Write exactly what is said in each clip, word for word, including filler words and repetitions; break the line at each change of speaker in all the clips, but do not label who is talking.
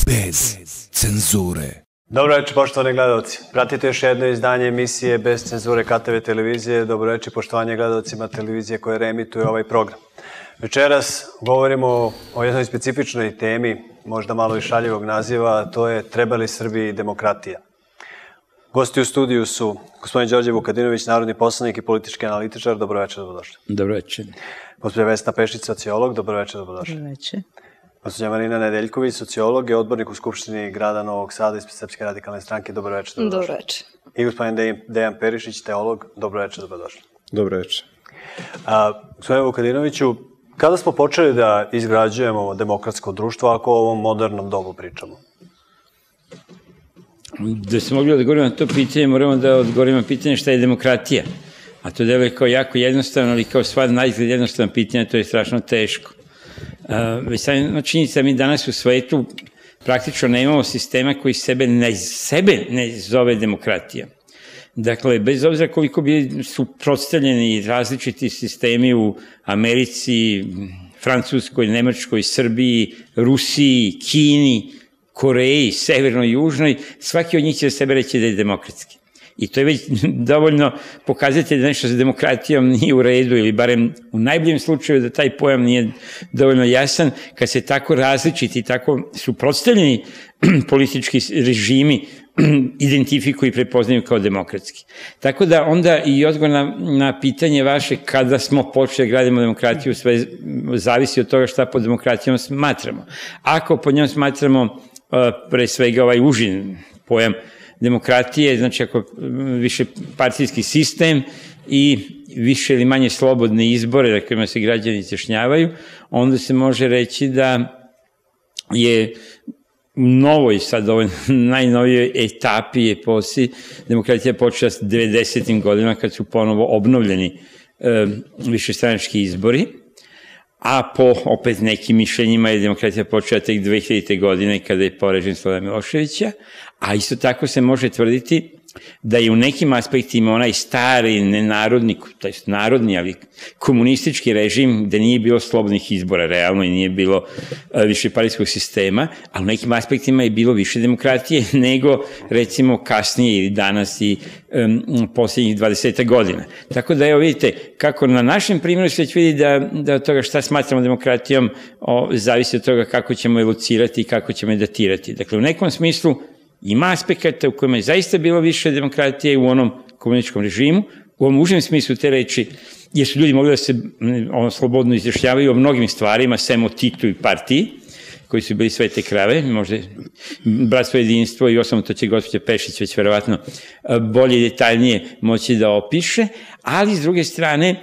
bez cenzure.
Dobro večer, poštovani gledalci. Pratite još jedno izdanje emisije Bez cenzure K T V televizije. Dobro večer, poštovanje gledalcima televizije koje reemituju ovaj program. Večeras govorimo o jednoj specifičnoj temi, možda malo i šaljivog naziva, a to je treba li Srbiji demokratija? Gosti u studiju su gospodin Đorđe Vukadinović, narodni poslanik i politički analitičar. Dobro večer, dobrodošli.
Dobro večer.
Gospođa Vesna Pešić, sociolog. Dobro večer, dobrodošli.
Dobro večer.
Gospođa Marina Nedeljković, sociolog i odbornik u Skupštini grada Novog Sada ispred Srpske radikalne stranke. Dobro večer, dobrodošli.
Dobro večer.
I gospodin Dejan Perišić, teolog. Dobro večer, dobrodošli.
Dobro večer.
Gospodine Vukadinoviću, kada smo počeli da izgrađujemo demokratsko društvo, ako o ovom modernom dobu pričamo?
Da smo mogli odgovoriti na to pitanje, moramo da odgovorimo na pitanje šta je demokratija. A to deluje kao jako jednostavno, ali kao stvar najizgled jednostavno pitanje, to je strašno teško. Već samo činjenica, mi danas u svetu praktično nemamo sistema koji sebe ne, sebe ne zove demokratija. Dakle, bez obzira koliko bi suprotstavljeni različiti sistemi u Americi, Francuskoj, Nemačkoj, Srbiji, Rusiji, Kini, Koreji, Severnoj i Južnoj, svaki od njih će sebe reći da je demokratski. I to je već dovoljno pokazatelj da nešto sa demokratijom nije u redu, ili barem u najboljem slučaju da taj pojam nije dovoljno jasan, kad se tako različiti, tako suprotstavljeni politički režimi identifikuju i prepoznaju kao demokratski. Tako da onda i odgovor na, na pitanje vaše kada smo počeli da gradimo demokratiju, sve zavisi od toga šta pod demokratijom smatramo. Ako pod njom smatramo uh, pre svega ovaj užin pojam demokratije, znači ako više partijski sistem i više ili manje slobodne izbore na kojima se građani izjašnjavaju, onda se može reći da je u novoj, sad ovoj najnovijoj etapi eposi demokratija počela s devedesetim godinama kad su ponovo obnovljeni e, višestranački izbori, a po opet nekim mišljenjima je demokratija počela tek dve hiljadite godine kada je porežen Slobodana Miloševića, a isto tako se može tvrditi da je u nekim aspektima onaj stari, nenarodni, to jest narodni, ali komunistički režim, gde nije bilo slobodnih izbora realno i nije bilo višepartijskog sistema, a u nekim aspektima je bilo više demokratije nego recimo kasnije ili danas i um, posljednjih dvadeset godina. Tako da evo vidite kako na našem primjeru se već vidi da, da od toga šta smatramo demokratijom o, zavisi od toga kako ćemo je locirati i kako ćemo je datirati. Dakle, u nekom smislu ima aspekata u kojima je zaista bilo više demokratije u onom komunističkom režimu, u ovom užem smislu te reči, jer su ljudi mogli da se ono, slobodno izjašnjavaju o mnogim stvarima, sem o Titu i partiji, koji su bili svete krave, možda bratstvo jedinstvo i osnovno to će gospođa Pešić već verovatno bolje i detaljnije moći da opiše, ali s druge strane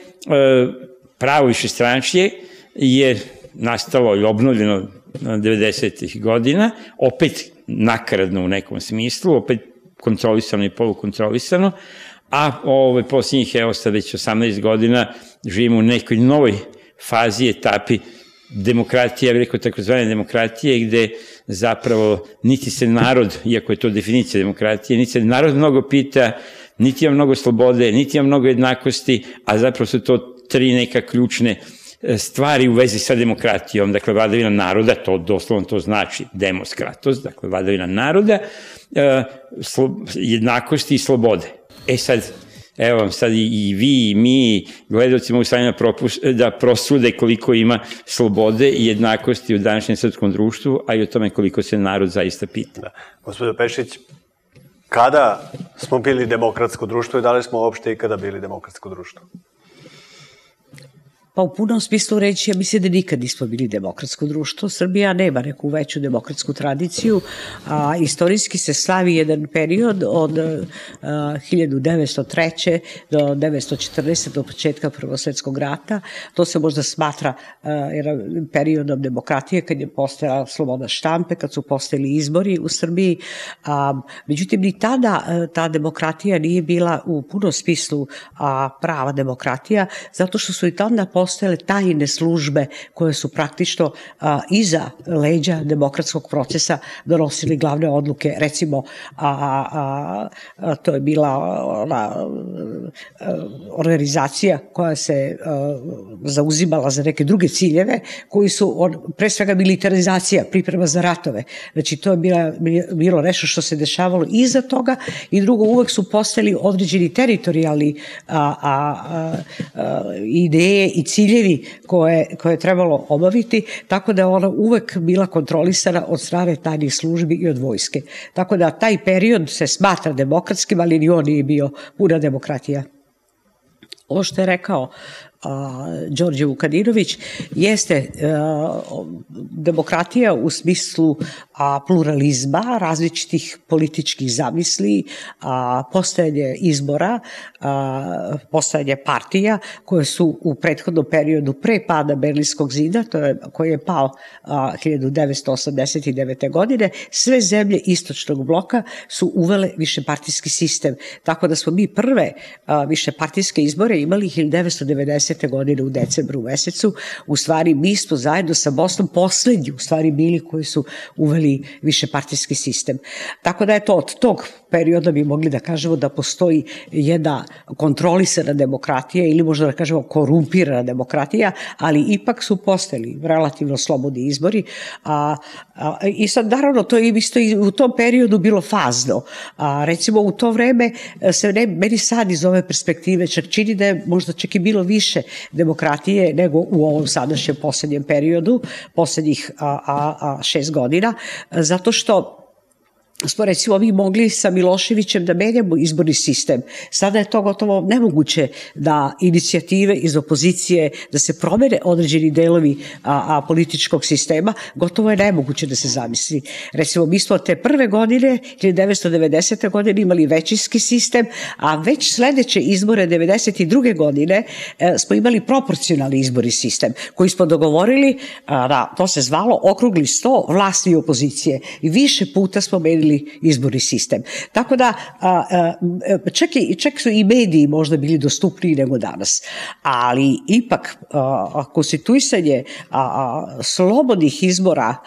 pravo višestranačje je nastalo i obnovljeno devedesetih godina, opet nakaradno u nekom smislu, opet kontrolisano i polukontrolisano, a ove posljednjih, evo sad već osamnaest godina, živimo u nekoj novoj fazi, etapi demokratije, ja bih rekao takozvane demokratije, gde zapravo niti se narod, iako je to definicija demokratije, niti se narod mnogo pita, niti ima mnogo slobode, niti ima mnogo jednakosti, a zapravo su to tri neka ključne stvari u vezi sa demokratijom, dakle vladavina naroda, to doslovno to znači demokratos, dakle vladavina naroda, jednakosti i slobode. E sad, evo vam sad i vi i mi, gledalci mogu stavljati da prosude koliko ima slobode i jednakosti u današnjem srpskom društvu, a i o tome koliko se narod zaista pita.
Da. Gospodin Pešić, kada smo bili demokratsko društvo i da li smo uopšte ikada bili demokratsko društvo?
Pa u punom smislu reći, ja mislim da nikad nismo bili demokratsko društvo. Srbija nema neku veću demokratsku tradiciju, a istorijski se slavi jedan period od a, hiljadu devetsto treće. do devetsto četrnaeste. do početka Prvog svjetskog rata. To se možda smatra a, periodom demokratije kad je postojala sloboda štampe, kad su postojali izbori u Srbiji. A, međutim, ni tada a, ta demokratija nije bila u punom smislu a, prava demokratija, zato što su i tada postojale tajne službe koje su praktično a, iza leđa demokratskog procesa donosili glavne odluke. Recimo, a, a, a, to je bila ona a, organizacija koja se a, zauzimala za neke druge ciljeve, koji su on, pre svega militarizacija, priprema za ratove. Znači, to je bila, bilo nešto što se dešavalo iza toga i drugo, uvek su postali određeni teritorijalni a, a, a, a, ideje i ciljevi koje, koje je trebalo obaviti, tako da je ona uvek bila kontrolisana od strane tajnih službi i od vojske. Tako da taj period se smatra demokratskim, ali ni on nije bio puna demokratija. Ovo što je rekao Đorđe Vukadinović jeste a, demokratija u smislu a, pluralizma, različitih političkih zamisli, a, postojanje izbora, a, postojanje partija koje su u prethodnom periodu pre pada Berlinskog zida, to je, koji je pao a, hiljadu devetsto osamdeset devete. godine, sve zemlje istočnog bloka su uvele višepartijski sistem. Tako da smo mi prve a, višepartijske izbore imali hiljadu devetsto devedesete. godine u decembru mesecu. U stvari, mi smo zajedno sa Bosnom poslednji, u stvari bili koji su uveli višepartijski sistem. Tako da je to od tog perioda bi mogli da kažemo da postoji jedna kontrolisana demokratija ili možda da kažemo korumpirana demokratija, ali ipak su postojali relativno slobodni izbori. A, a, I sad, naravno, to je isto i u tom periodu bilo fazno. A, recimo, u to vreme se ne, meni sad iz ove perspektive čak čini da je možda čak i bilo više demokratije nego u ovom sadašnjem poslednjem periodu, poslednjih a, a, a, šest godina, zato što smo recimo mi mogli sa Miloševićem da menjamo izborni sistem. Sada je to gotovo nemoguće da inicijative iz opozicije, da se promene određeni delovi a, a, političkog sistema, gotovo je nemoguće da se zamisli. Recimo, mi smo te prve godine, hiljadu devetsto devedesete. godine imali većinski sistem, a već sledeće izbore devedeset druge. godine e, smo imali proporcionalni izborni sistem, koji smo dogovorili, a, da, to se zvalo okrugli sto vlasti i opozicije. I više puta smo menili izborni sistem. Tako da, a, a, čak, i, čak su i mediji možda bili dostupniji nego danas, ali ipak a, konstituisanje a, a, slobodnih izbora a,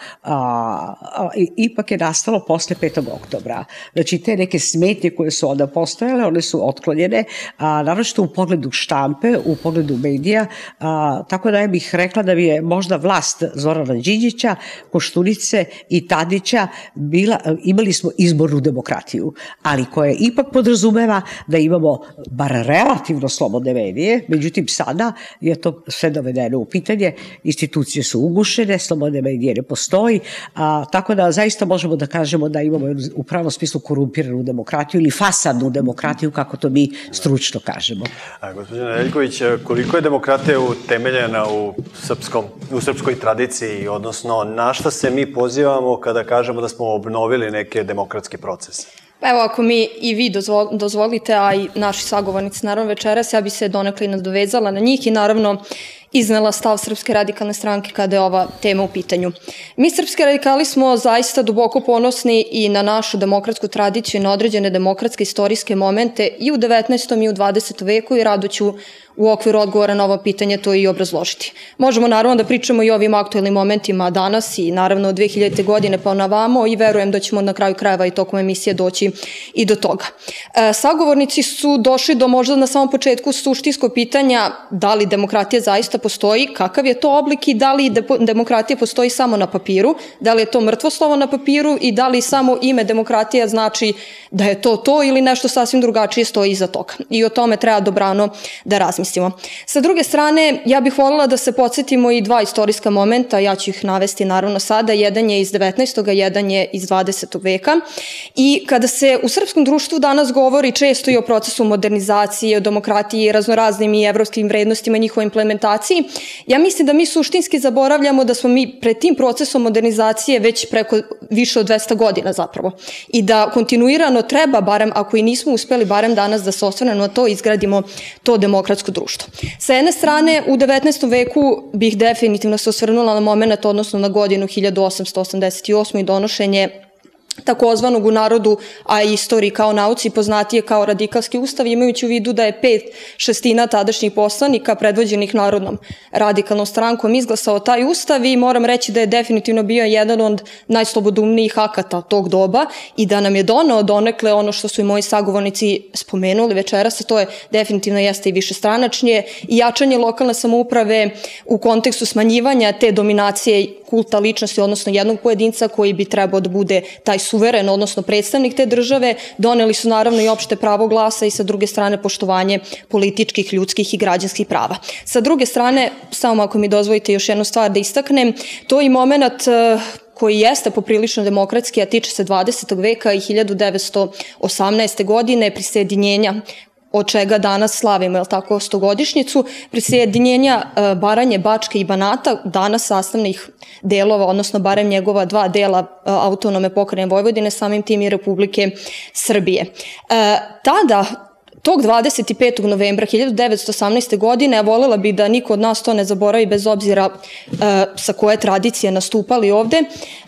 a, ipak je nastalo posle petog oktobra. Znači, te neke smetnje koje su onda postojale, one su otklonjene, a, naročito u pogledu štampe, u pogledu medija, a, tako da ja bih rekla da bi je možda vlast Zorana Đinđića, Koštunice i Tadića bila, imali smo izbornu demokratiju, ali koja ipak podrazumeva da imamo bar relativno slobodne medije, međutim sada je to sve dovedeno u pitanje, institucije su ugušene, slobodne medije ne postoji, a, tako da zaista možemo da kažemo da imamo u pravom smislu korumpiranu demokratiju ili fasadnu demokratiju, kako to mi stručno kažemo.
A, gospodine Nedeljković, koliko je demokratija utemeljena u, srpskom, u srpskoj tradiciji, odnosno na šta se mi pozivamo kada kažemo da smo obnovili neke demokratske procese?
Pa evo, ako mi i vi dozvolite, a i naši sagovornici naravno večeras, ja bi se donekle nadovezala na njih i naravno iznela stav Srpske radikalne stranke kada je ova tema u pitanju. Mi srpski radikali smo zaista duboko ponosni i na našu demokratsku tradiciju i na određene demokratske istorijske momente i u devetnaestom i u dvadesetom veku i rado ću u okviru odgovora na ovo pitanje to i obrazložiti. Možemo naravno da pričamo i o ovim aktuelnim momentima danas i naravno od dve hiljadite. godine pa na vamo i verujem da ćemo na kraju krajeva i tokom emisije doći i do toga. E, sagovornici su došli do možda na samom početku suštinskog pitanja da li demokratija zaista postoji, kakav je to oblik i da li demokratija postoji samo na papiru, da li je to mrtvo slovo na papiru i da li samo ime demokratija znači da je to to ili nešto sasvim drugačije stoji iza toga. I o tome treba dobrano da razmislimo. Sa druge strane, ja bih voljela da se podsjetimo i dva istorijska momenta, ja ću ih navesti naravno sada, jedan je iz devetnaestog. jedan je iz dvadesetog. veka i kada se u srpskom društvu danas govori često i o procesu modernizacije, o demokratiji, raznoraznim i evropskim vrednostima i njihovoj implementaciji, ja mislim da mi suštinski zaboravljamo da smo mi pred tim procesom modernizacije već preko više od dvesta godina zapravo i da kontinuirano treba, barem ako i nismo uspeli, barem danas da se osvrnemo na to i izgradimo to demokratsko društvo. Sa jedne strane, u devetnaestom. veku bih definitivno se osvrnula na moment, odnosno na godinu hiljadu osamsto osamdeset osmu. i donošenje takozvanog u narodu, a i istoriji kao nauci poznatije kao radikalski ustav, imajući u vidu da je pet šestina tadašnjih poslanika predvođenih Narodnom radikalnom strankom izglasao taj ustav i moram reći da je definitivno bio jedan od najslobodumnijih akata tog doba i da nam je doneo donekle ono što su i moji sagovornici spomenuli večeras, a to je definitivno jeste i višestranačnije i jačanje lokalne samouprave u kontekstu smanjivanja te dominacije kulta ličnosti, odnosno jednog pojedinca koji bi trebao da bude taj suveren, odnosno predstavnik te države. Doneli su naravno i opšte pravo glasa i sa druge strane poštovanje političkih, ljudskih i građanskih prava. Sa druge strane, samo ako mi dozvolite još jednu stvar da istaknem, to je i moment koji jeste poprilično demokratski, a tiče se dvadesetog veka i hiljadu devetsto osamnaeste. godine prisjedinjenja, od čega danas slavimo, je li tako, stogodišnjicu, prisjedinjenja Baranje, Bačke i Banata, danas sastavnih delova, odnosno barem njegova dva dela autonome pokrajine Vojvodine, samim tim i Republike Srbije. Tada, tog dvadeset petog novembra hiljadu devetsto osamnaeste. godine, volela bi da niko od nas to ne zaboravi bez obzira sa koje tradicije nastupali ovde,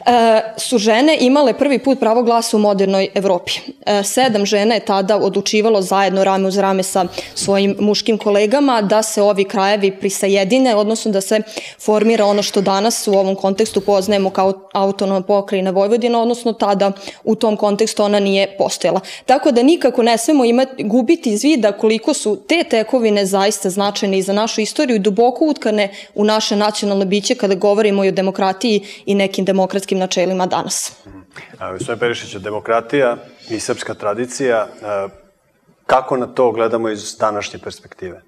su žene imale prvi put pravo glasa u modernoj Evropi. Sedam žena je tada odlučivalo zajedno rame uz rame sa svojim muškim kolegama da se ovi krajevi prisajedine, odnosno da se formira ono što danas u ovom kontekstu poznajemo kao autonoma pokrajina Vojvodina, odnosno tada u tom kontekstu ona nije postojala. Tako da nikako ne smemo imati, gubiti iz vida koliko su te tekovine zaista značajne i za našu istoriju i duboko utkane u naše nacionalno biće kada govorimo i o demokratiji i nekim demokratskim načelima danas.
Gospodin Perišić, demokratija i srpska tradicija, kako na to gledamo iz današnje perspektive?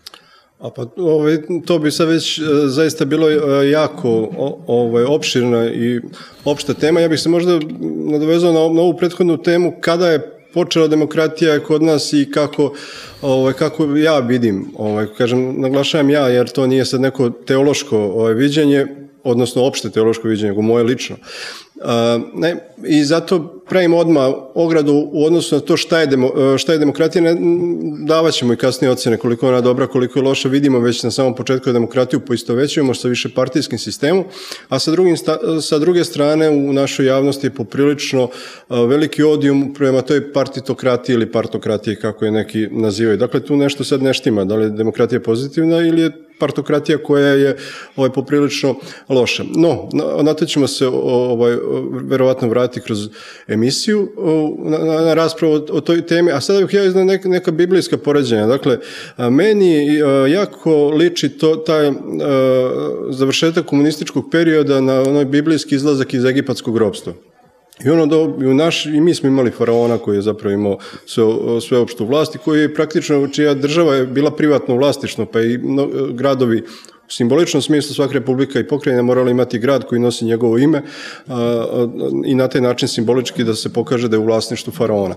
A pa, ovaj, to bi sad već zaista bilo jako ovaj, opširna i opšta tema. Ja bih se možda nadovezao na, na ovu prethodnu temu kada je počela demokratija kod nas i kako, ovaj, kako ja vidim, ovaj, kažem, naglašavam ja, jer to nije sad neko teološko ovaj, viđenje, odnosno opšte teološko viđenje, nego moje lično. Uh, ne, i zato pravimo odmah ogradu u odnosu na to šta je, demo, šta je demokratija. Ne, davat ćemo i kasnije ocene koliko je ona dobra, koliko je loša. Vidimo već na samom početku da demokratiju poistovećujemo sa više partijskim sistemom, a sa, drugim, sa druge strane u našoj javnosti je poprilično uh, veliki odijum prema toj partitokratiji ili partokratiji, kako je neki nazivaju. Dakle, tu nešto sad ne štima, da li je demokratija pozitivna ili je partokratija koja je ovaj, poprilično loša. No, na, na to ćemo se ovaj, verovatno vratiti kroz emisiju na, na, na raspravu o, o toj temi, a sada bih ja iznao neka, neka biblijska poređenja. Dakle, meni a, jako liči to, taj a, završetak komunističkog perioda na onoj biblijski izlazak iz egipatskog ropstva. I ono do, i, u naš, i mi smo imali faraona koji je zapravo imao sve, sveopštu vlast i koji je praktično, čija država je bila privatno vlasništvo, pa i no, gradovi u simboličnom smislu svaka republika i pokrajina morala imati grad koji nosi njegovo ime a, a, i na taj način simbolički da se pokaže da je u vlasništvu faraona.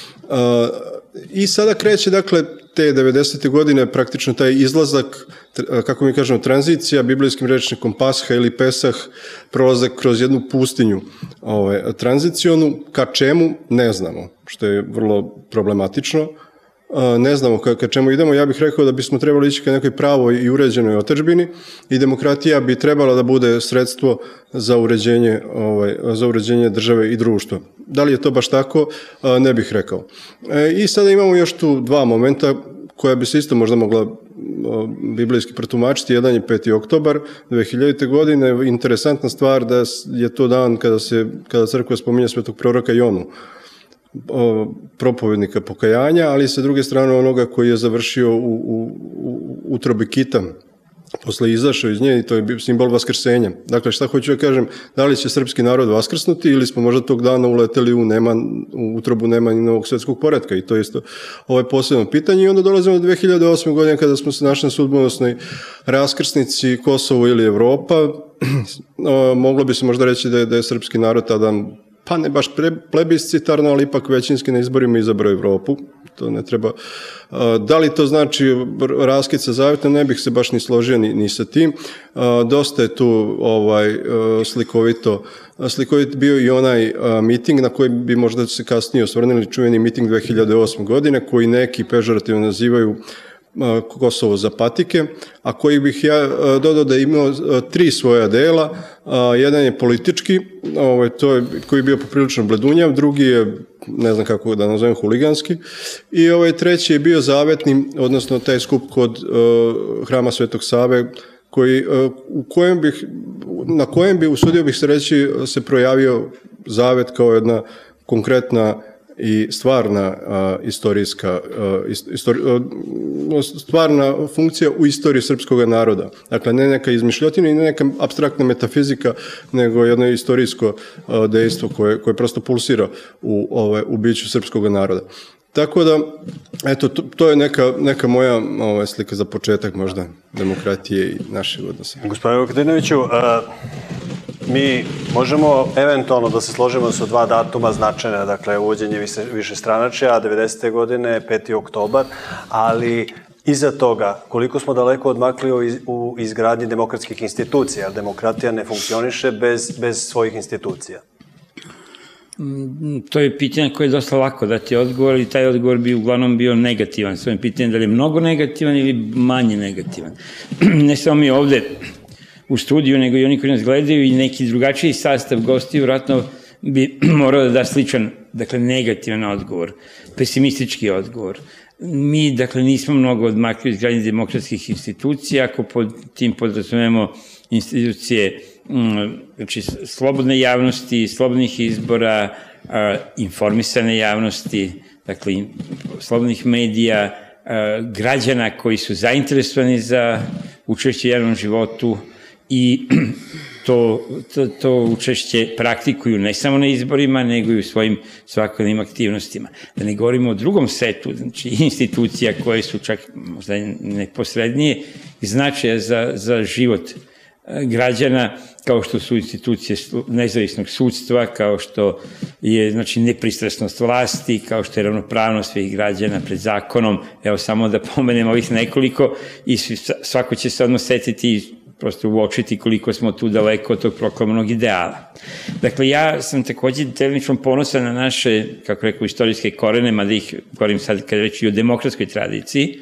A, I sada kreće, dakle, te devedesete godine praktično taj izlazak, kako mi kažemo, tranzicija, biblijskim rečnikom Pasha ili Pesah, prolazak kroz jednu pustinju ovaj, tranzicionu, ka čemu ne znamo, što je vrlo problematično. Ne znamo ka, ka čemu idemo. Ja bih rekao da bismo trebali ići ka nekoj pravoj i uređenoj otadžbini i demokratija bi trebala da bude sredstvo za uređenje, ovaj, za uređenje države i društva. Da li je to baš tako? Ne bih rekao. I sada imamo još tu dva momenta koja bi se isto možda mogla biblijski protumačiti. Jedan je peti oktobar dve hiljadite. godine. Interesantna stvar da je to dan kada, se, kada crkva spominje svetog proroka Jonu, propovednika pokajanja, ali sa druge strane onoga koji je završio u, u, u utrobi kita, posle izašao iz nje i to je simbol vaskrsenja. Dakle, šta hoću da kažem, da li će srpski narod vaskrsnuti ili smo možda tog dana uleteli u, neman, u utrobu Nemanja novog svetskog poretka i to je isto ovo je posebno pitanje. I onda dolazimo do dve hiljade osme. godine kada smo se našli na sudbonosnoj raskrsnici Kosovo ili Evropa. Moglo bi se možda reći da je, da je srpski narod tada, pa ne baš plebiscitarno, ali ipak većinski na izborima izabrao Evropu. To ne treba. Da li to znači raskid sa zavjetom? Ne bih se baš ni složio ni, ni sa tim. Dosta je tu ovaj, slikovito, slikovit bio i onaj miting na koji bi možda se kasnije osvrnili, čuveni miting dve hiljade osme. godine, koji neki pežorativno nazivaju Kosovo za patike, a koji bih ja dodao da je imao tri svoja dela. Jedan je politički, to je, koji je bio poprilično bledunjav, drugi je, ne znam kako da nazovem, huliganski, i ovaj treći je bio zavetni, odnosno taj skup kod Hrama Svetog Save, koji, u kojem bih, na kojem bi, usudio bih se reći, se projavio zavet kao jedna konkretna i stvarna uh, istorijska uh, istori, uh, stvarna funkcija u istoriji srpskog naroda. Dakle, ne neka izmišljotina i ne neka apstraktna metafizika, nego jedno istorijsko uh, dejstvo koje, koje prosto pulsira u, ove, u biću srpskog naroda. Tako da, eto, to, to je neka, neka moja ove, slika za početak možda demokratije i našeg odnosa.
Gospodine Vukadinoviću, uh, mi možemo eventualno da se složimo sa dva datuma značajna, dakle uvođenje više, više stranačja, devedesete godine, peti oktobar, ali iza toga koliko smo daleko odmakli u, iz, u izgradnji demokratskih institucija, jer demokratija ne funkcioniše bez, bez svojih institucija.
To je pitanje koje je dosta lako dati odgovor i taj odgovor bi uglavnom bio negativan. Svojim pitanjem da li je mnogo negativan ili manje negativan. Ne samo mi ovde u studiju, nego i oni koji nas gledaju i neki drugačiji sastav gostiju, vratno bi morao da da sličan, dakle, negativan odgovor, pesimistički odgovor. Mi, dakle, nismo mnogo odmakli izgradnje demokratskih institucija, ako pod tim podrazumemo institucije, znači, slobodne javnosti, slobodnih izbora, informisane javnosti, dakle, slobodnih medija, građana koji su zainteresovani za učešće u javnom životu, i to, to, to učešće praktikuju ne samo na izborima, nego i u svojim svakodnevnim aktivnostima. Da ne govorimo o drugom setu, znači institucija koje su čak možda neposrednije značaja za, za život građana, kao što su institucije nezavisnog sudstva, kao što je, znači, nepristrasnost vlasti, kao što je ravnopravnost svih građana pred zakonom. Evo, samo da pomenem ovih nekoliko i svako će se odmah setiti prosto uočiti koliko smo tu daleko od tog proklamovanog ideala. Dakle, ja sam takođe delimično ponosan na naše, kako rekao, istorijske korene, mada ih govorim sad kad reći o demokratskoj tradiciji.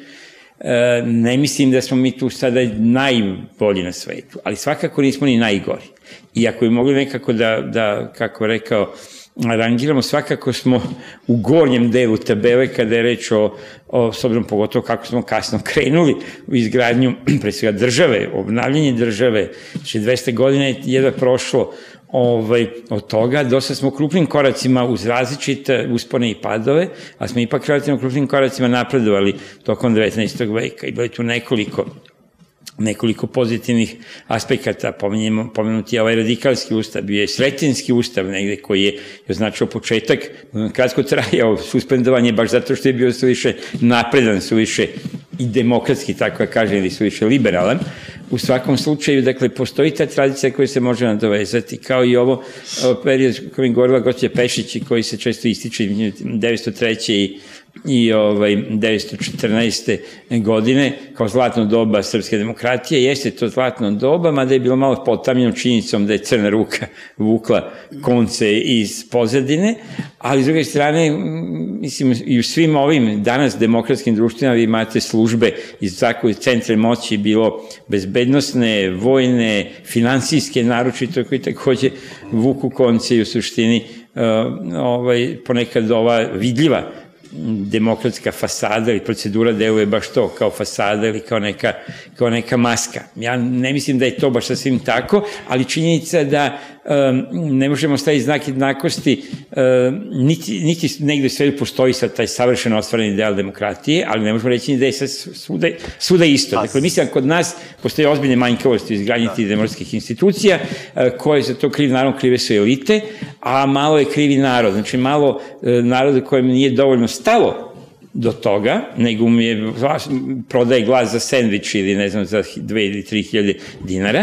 E, ne mislim da smo mi tu sada najbolji na svetu, ali svakako nismo ni najgori. I ako bi mogli nekako da, da kako rekao, rangiramo, svakako smo u gornjem delu tabele kada je reč o, o s obzirom pogotovo kako smo kasno krenuli u izgradnju, pre svega, države, obnavljanje države, znači dvesta godina je jedva prošlo ovaj, od toga, dosta smo krupnim koracima uz različite uspone i padove, a smo ipak relativno krupnim koracima napredovali tokom devetnaestog veka i bilo je tu nekoliko nekoliko pozitivnih aspekata. Pomenuti je ovaj radikalski ustav, bio je Sretenjski ustav negde koji je označio početak, kratko trajao suspendovanje baš zato što je bio suviše napredan, suviše i demokratski, tako da kažem, ili suviše liberalan. U svakom slučaju, dakle, postoji ta tradicija koja se može nadovezati, kao i ovo period koji je govorila gospođa Pešić i koji se često ističe devetsto treće i i ovaj, devetsto četrnaeste godine kao zlatno doba srpske demokratije. Jeste to zlatno doba, mada je bilo malo potamljeno činjenicom da je crna ruka vukla konce iz pozadine, ali s druge strane, mislim, i u svim ovim danas demokratskim društvima vi imate službe iz takve centre moći, bilo bezbednosne, vojne, finansijske, naročito, koji takođe vuku konce i u suštini uh, ovaj, ponekad ova vidljiva demokratska fasada ili procedura deluje baš to, kao fasada ili kao neka, kao neka maska. Ja ne mislim da je to baš sasvim tako, ali činjenica da um, ne možemo staviti znak jednakosti, um, niti, niti negde sve postoji sad taj savršeno ostvareni ideal demokratije, ali ne možemo reći da je sad svuda, svuda isto. Dakle, mislim da kod nas postoje ozbiljne manjkavosti u izgradnji tih demokratskih institucija, uh, koje za to kriv, naravno, krive su elite, a malo je krivi narod. Znači, malo uh, narod kojem nije dovoljno stalo do toga, nego mu je prodaje glas za sendvič ili ne znam za dve ili tri hiljade dinara,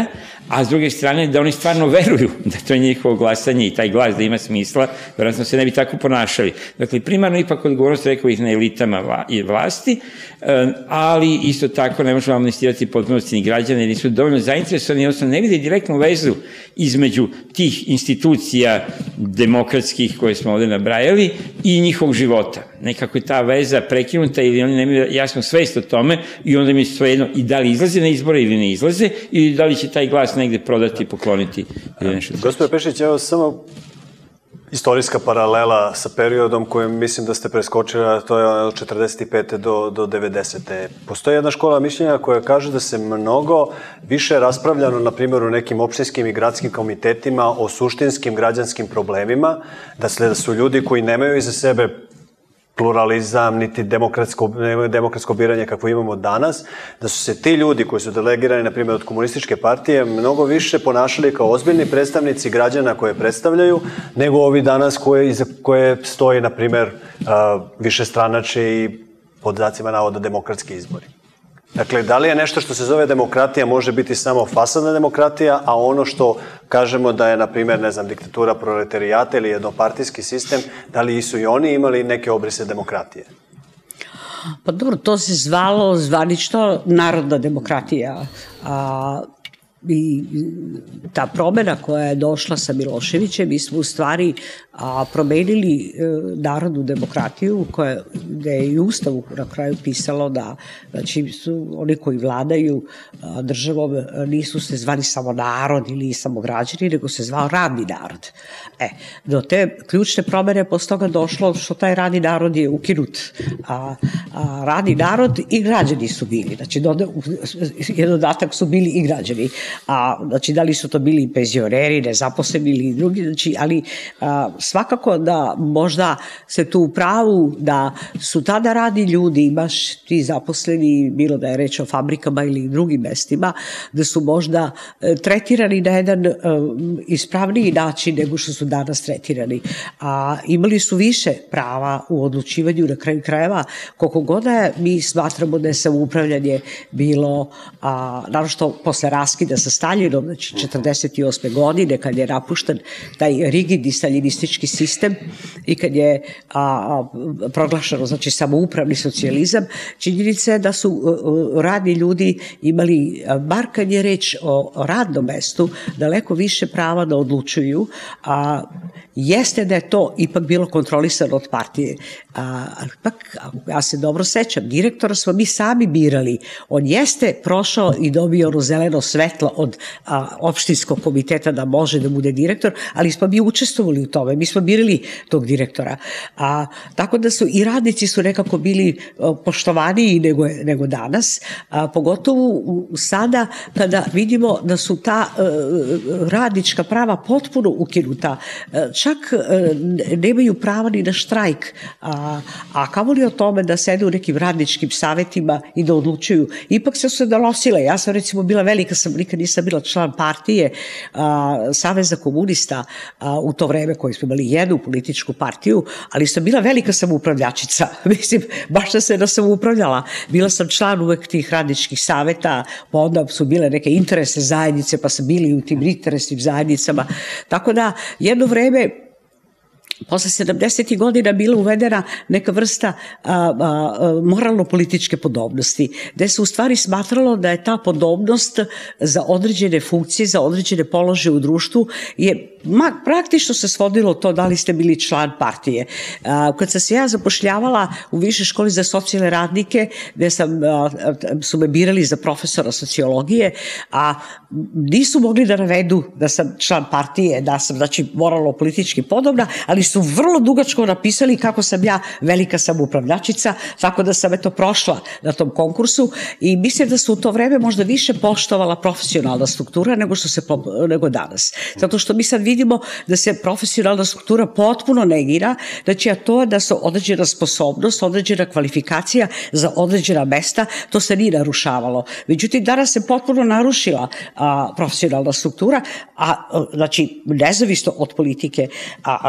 a s druge strane da oni stvarno veruju da to je njihovo glasanje i taj glas da ima smisla, vjerojatno se ne bi tako ponašali. Dakle, primarno ipak odgovornost, rekao ih, na elitama i vlasti, ali isto tako ne možemo amnestirati potpunosti ni građane, jer nisu dovoljno zainteresovani, odnosno ne vide direktnu vezu između tih institucija demokratskih koje smo ovde nabrajali i njihovog života. Nekako je ta veza prekinuta ili oni nemaju jasno svest o tome i onda mi je svejedno i da li izlaze na izbore ili ne izlaze ili da li će taj glas negde prodati, pokloniti ili nešto.
Gospodin Pešić, evo samo istorijska paralela sa periodom kojem mislim da ste preskočili, a to je od četrdeset pete do, do devedesete. Postoji jedna škola mišljenja koja kaže da se mnogo više raspravljano, na primjer, u nekim opštinskim i gradskim komitetima o suštinskim građanskim problemima, da su ljudi koji nemaju iza sebe pluralizam, niti demokratsko, demokratsko biranje kakvo imamo danas, da su se ti ljudi koji su delegirani, na primjer, od komunističke partije, mnogo više ponašali kao ozbiljni predstavnici građana koje predstavljaju, nego ovi danas koje, iza koje stoji, na primjer, više stranače i pod znacima navoda demokratski izbori. Dakle, da li je nešto što se zove demokratija može biti samo fasadna demokratija, a ono što kažemo da je, na primjer, ne znam, diktatura proletarijata ili jednopartijski sistem, da li su i oni imali neke obrise demokratije?
Pa dobro, to se zvalo zvanično narodna demokratija, a i ta promena koja je došla sa Miloševićem, mi smo u stvari a, promenili e, narodnu demokratiju, koja, gde je i Ustavu na kraju pisalo da znači, su oni koji vladaju a, državom nisu se zvali samo narod ili samo građani, nego se zvao radni narod. E, do te ključne promene posle toga došlo što taj radni narod je ukinut. A, a radni narod i građani su bili. Znači, jedan dodatak su bili i građani. A, znači, da li su to bili penzioneri, nezaposleni ili drugi, znači, ali a, svakako da možda se tu u pravu da su tada radni ljudi, baš ti zaposleni, bilo da je reč o fabrikama ili drugim mestima, da su možda e, tretirani na jedan e, ispravniji način nego što su danas tretirani. A imali su više prava u odlučivanju na kraju krajeva, koliko god je mi smatramo da je samoupravljanje bilo, a, naročito posle raskida sa Staljinom, znači četrdeset osme godine, kad je napušten taj rigidni staljinistički sistem i kad je a, a, proglašeno, znači, samoupravni socijalizam, činjenica je da su a, radni ljudi imali, a, bar kad je reč o, o radnom mestu, daleko više prava da odlučuju, a jeste da je to ipak bilo kontrolisano od partije. A, ipak, ja se dobro sećam, direktora smo mi sami birali. On jeste prošao i dobio ono zeleno svetlo od a, opštinskog komiteta da može da bude direktor, ali smo mi učestvovali u tome. Mi smo birali tog direktora. A, tako da su i radnici su nekako bili a, poštovaniji nego, nego danas, a, pogotovo u, sada kada vidimo da su ta a, radnička prava potpuno ukinuta. A, čak a, nemaju prava ni na štrajk, a, a kamoli o tome da sede u nekim radničkim savetima i da odlučuju. Ipak se su donosile. Ja sam recimo bila velika, sam nikad nisam bila član partije a, Saveza komunista a, u to vreme koji smo imali jednu političku partiju, ali sam bila velika samoupravljačica. Mislim, baš da se da sam upravljala. Bila sam član uvek tih radničkih saveta, pa onda su bile neke interese zajednice, pa sam bili u tim interesnim zajednicama. Tako da, jedno vreme posle sedamdesetih godina bila uvedena neka vrsta a, a, moralno-političke podobnosti, gde se u stvari smatralo da je ta podobnost za određene funkcije, za određene položaje u društvu, je ma, praktično se svodilo to da li ste bili član partije. A, kad sam se ja zapošljavala u Višoj školi za socijalne radnike, gde sam, a, su me birali za profesora sociologije, a nisu mogli da navedu da sam član partije, da sam, znači, moralno-politički podobna, ali su vrlo dugačko napisali kako sam ja velika samoupravljačica, tako da sam eto prošla na tom konkursu i mislim da su u to vreme možda više poštovala profesionalna struktura nego što se nego danas. Zato što mi sad vidimo da se profesionalna struktura potpuno negira, znači a to da su određena sposobnost, određena kvalifikacija za određena mesta, to se nije narušavalo. Međutim, danas se potpuno narušila a, profesionalna struktura, a znači nezavisno od politike, a, a, a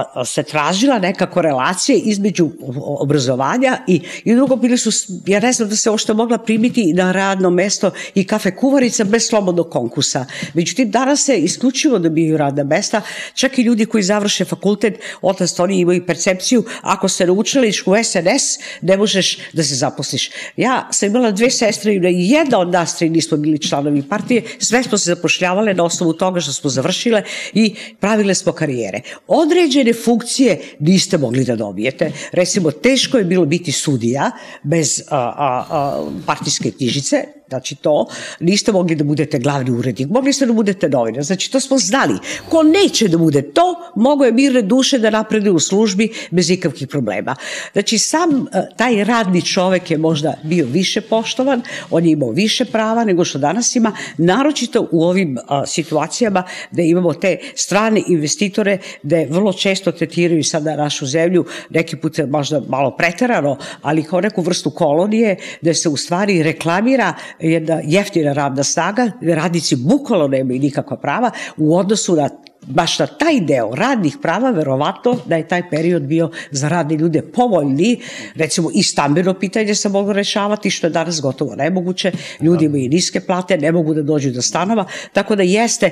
tražila neka korelacija između obrazovanja i, i drugo bili su, ja ne znam da se ošto mogla primiti na radno mesto i kafe kuvarica bez slobodnog konkursa. Međutim, danas se isključivo dobijaju radna mesta, čak i ljudi koji završe fakultet, odnosno oni imaju percepciju, ako ste naučili u S N S, ne možeš da se zaposliš. Ja sam imala dve sestre i jedna od nas tri nismo bili članovi partije, sve smo se zapošljavale na osnovu toga što smo završile i pravile smo karijere. Određene funkcije niste mogli da dobijete. Recimo, teško je bilo biti sudija bez a, a, a, partijske knjižice, znači to, niste mogli da budete glavni urednik, mogli ste da budete novinar, znači to smo znali. Ko neće da bude to, mogo je mirne duše da napreduje u službi bez ikakvih problema. Znači sam taj radni čovek je možda bio više poštovan, on je imao više prava nego što danas ima, naročito u ovim a, situacijama da imamo te strane investitore, da vrlo često tretiraju sada našu zemlju, neki put možda malo preterano, ali kao neku vrstu kolonije, da se u stvari reklamira jedna jeftina radna snaga, radnici bukvalno nemaju nikakva prava u odnosu na baš na taj deo radnih prava, verovatno da je taj period bio za radne ljude povoljni, recimo i stambeno pitanje se moglo rešavati, što je danas gotovo nemoguće, ljudi imaju niske plate, ne mogu da dođu do stanova, tako da jeste,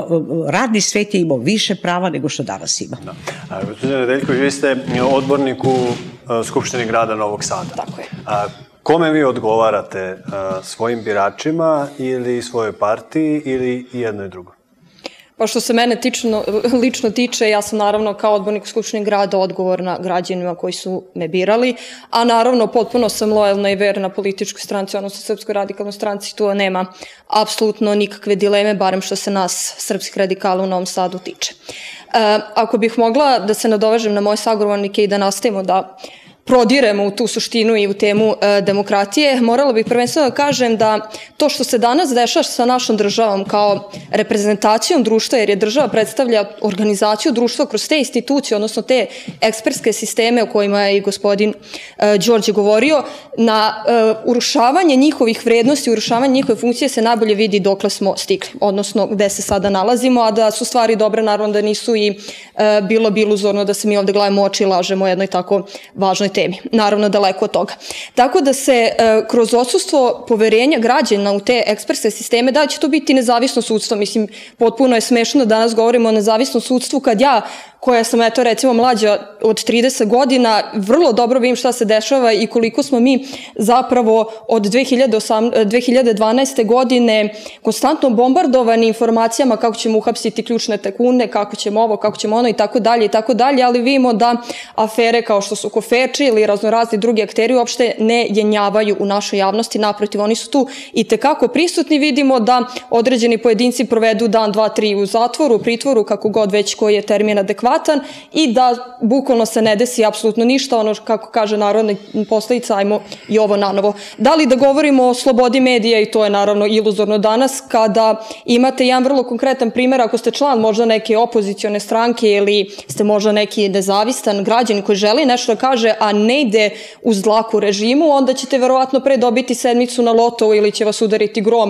radni svet je imao više prava nego što danas ima.
Da. Gospodine Nedeljković, vi ste odbornik u Skupštini grada Novog Sada.
Tako je.
Kome vi odgovarate, svojim biračima ili svojoj partiji ili jedno i drugo?
Pa što se mene tično, lično tiče, ja sam naravno kao odbornik u Skupštini grada odgovorna građanima koji su me birali, a naravno potpuno sam lojalna i verna političkoj stranci, odnosno Srpskoj radikalnoj stranci, tu nema apsolutno nikakve dileme, barem što se nas srpskih radikala u Novom Sadu tiče. E, ako bih mogla da se nadovežem na moje sagovornike i da nastavimo da prodiremo u tu suštinu i u temu e, demokratije, morala bih prvenstveno da kažem da to što se danas dešava sa našom državom kao reprezentacijom društva, jer je država predstavlja organizaciju društva kroz te institucije, odnosno te ekspertske sisteme o kojima je i gospodin e, Đorđe govorio, na e, urušavanje njihovih vrednosti, urušavanje njihove funkcije se najbolje vidi dokle smo stigli, odnosno gde se sada nalazimo, a da su stvari dobre, naravno da nisu i e, bilo bi iluzorno da se mi ovde gledamo oči i lažemo o jednoj tako važnoj temi. Naravno, daleko od toga. Tako da se e, kroz odsustvo poverenja građana u te ekspertske sisteme, da će to biti nezavisno sudstvo, mislim, potpuno je smešno da danas govorimo o nezavisnom sudstvu kad ja, koja sam, eto, recimo, mlađa od trideset godina, vrlo dobro vidim šta se dešava i koliko smo mi zapravo od dve hiljade dvanaeste. godine konstantno bombardovani informacijama kako ćemo uhapsiti ključne tajkune, kako ćemo ovo, kako ćemo ono i tako dalje i tako dalje, ali vidimo da afere kao što su Kofeči ili raznorazni drugi akteri uopšte ne jenjavaju u našoj javnosti, naprotiv, oni su tu i tekako prisutni, vidimo da određeni pojedinci provedu dan, dva, tri u zatvoru, u pritvoru, kako god već koji je termin adekvatan i da bukvalno se ne desi apsolutno ništa, ono kako kaže narodna poslovica, ajmo i ovo nanovo. Da li da govorimo o slobodi medija, i to je naravno iluzorno danas, kada imate jedan vrlo konkretan primer, ako ste član možda neke opozicione stranke ili ste možda neki nezavistan građanin koji želi nešto da kaže, a ne ide uz dlaku režimu, onda ćete verovatno pre dobiti sedmicu na lotovu ili će vas udariti grom,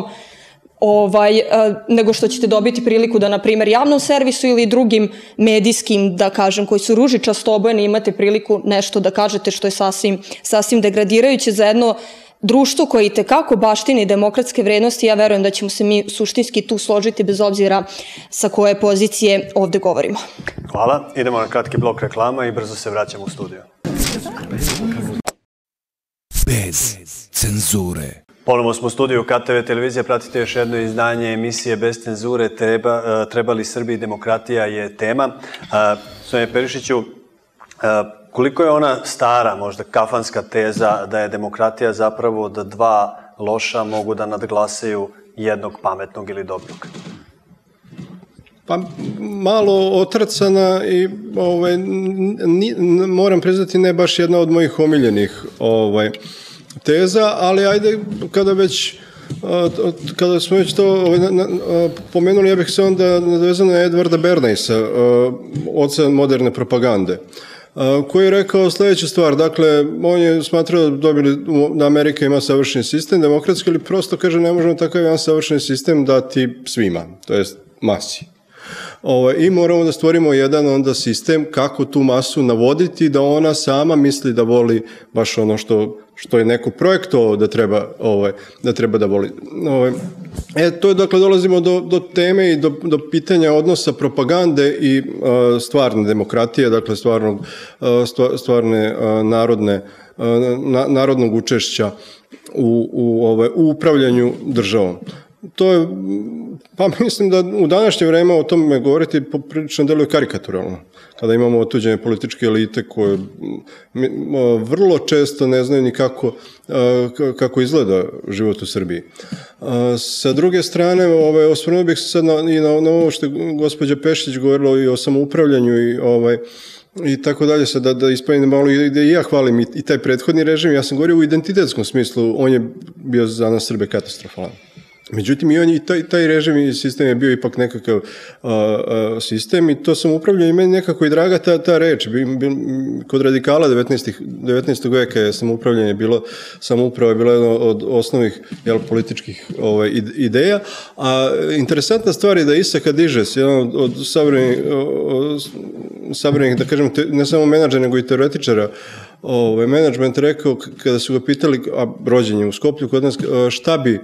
ovaj, nego što ćete dobiti priliku da, na primjer, javnom servisu ili drugim medijskim, da kažem, koji su ružičasto obojeni, imate priliku nešto da kažete što je sasvim, sasvim degradirajuće za jedno društvo koje i tekako baštini demokratske vrednosti. Ja verujem da ćemo se mi suštinski tu složiti bez obzira sa koje pozicije ovde govorimo.
Hvala. Idemo na kratki blok reklama i brzo se vraćamo u studiju.
Bez cenzure.
Ponovo smo u studiju K T V televizije, pratite još jedno izdanje emisije Bez cenzure, treba, treba li Srbiji demokratija je tema. Gospodine Perišiću, koliko je ona stara, možda kafanska teza da je demokratija zapravo da dva loša mogu da nadglasaju jednog pametnog ili dobrog?
Pa malo otrcana i ovaj, ni, moram priznati ne baš jedna od mojih omiljenih ovaj, teza, ali ajde kada već kada smo već to ovaj, na, na, pomenuli, ja bih se onda nadovezao na Edvarda Bernaysa, oca moderne propagande, koji je rekao sljedeću stvar. Dakle, on je smatrao da, dobili, da Amerika ima savršeni sistem, demokratski, ili prosto kaže ne možemo takav jedan savršeni sistem dati svima, to jest masi. I moramo da stvorimo jedan onda sistem kako tu masu navoditi da ona sama misli da voli baš ono što što je neko projektovao da treba, ovaj, da treba da voli. Ovaj. E, to je, dakle, dolazimo do, do teme i do, do pitanja odnosa propagande i uh, stvarne demokratije, dakle, stvarnog, uh, stvarne uh, narodne, uh, na, narodnog učešća u, u, ovaj, u upravljanju državom. To je, pa mislim da u današnje vreme o tome govoriti poprilično deluje karikaturalno. Kada imamo otuđene političke elite koje vrlo često ne znaju ni kako, kako izgleda život u Srbiji. Sa druge strane, ovaj, osvrnuo bih se sad na, i na, na ovo što je gospođa Pešić govorila i o samoupravljanju i ovaj, i tako dalje, sad da, da ispravim malo i da i ja hvalim i, i taj prethodni režim. Ja sam govorio u identitetskom smislu, on je bio za nas Srbe katastrofalan. Međutim, i on i taj, taj režim i sistem je bio ipak nekakav a, a, sistem i to sam upravljao i meni nekako i draga ta, ta reč. Bi, bi, kod radikala devetnaestog veka je samoupravljanje bilo, samouprava je bila jedna od osnovnih jel, političkih ovaj, ideja, a interesantna stvar je da Isaac Adižes, jedan od, od savremenih, savremenih, da kažem, te, ne samo menadžera, nego i teoretičara, ovaj, menadžment rekao, kada su ga pitali, a rođen je u Skoplju kod nas, šta bi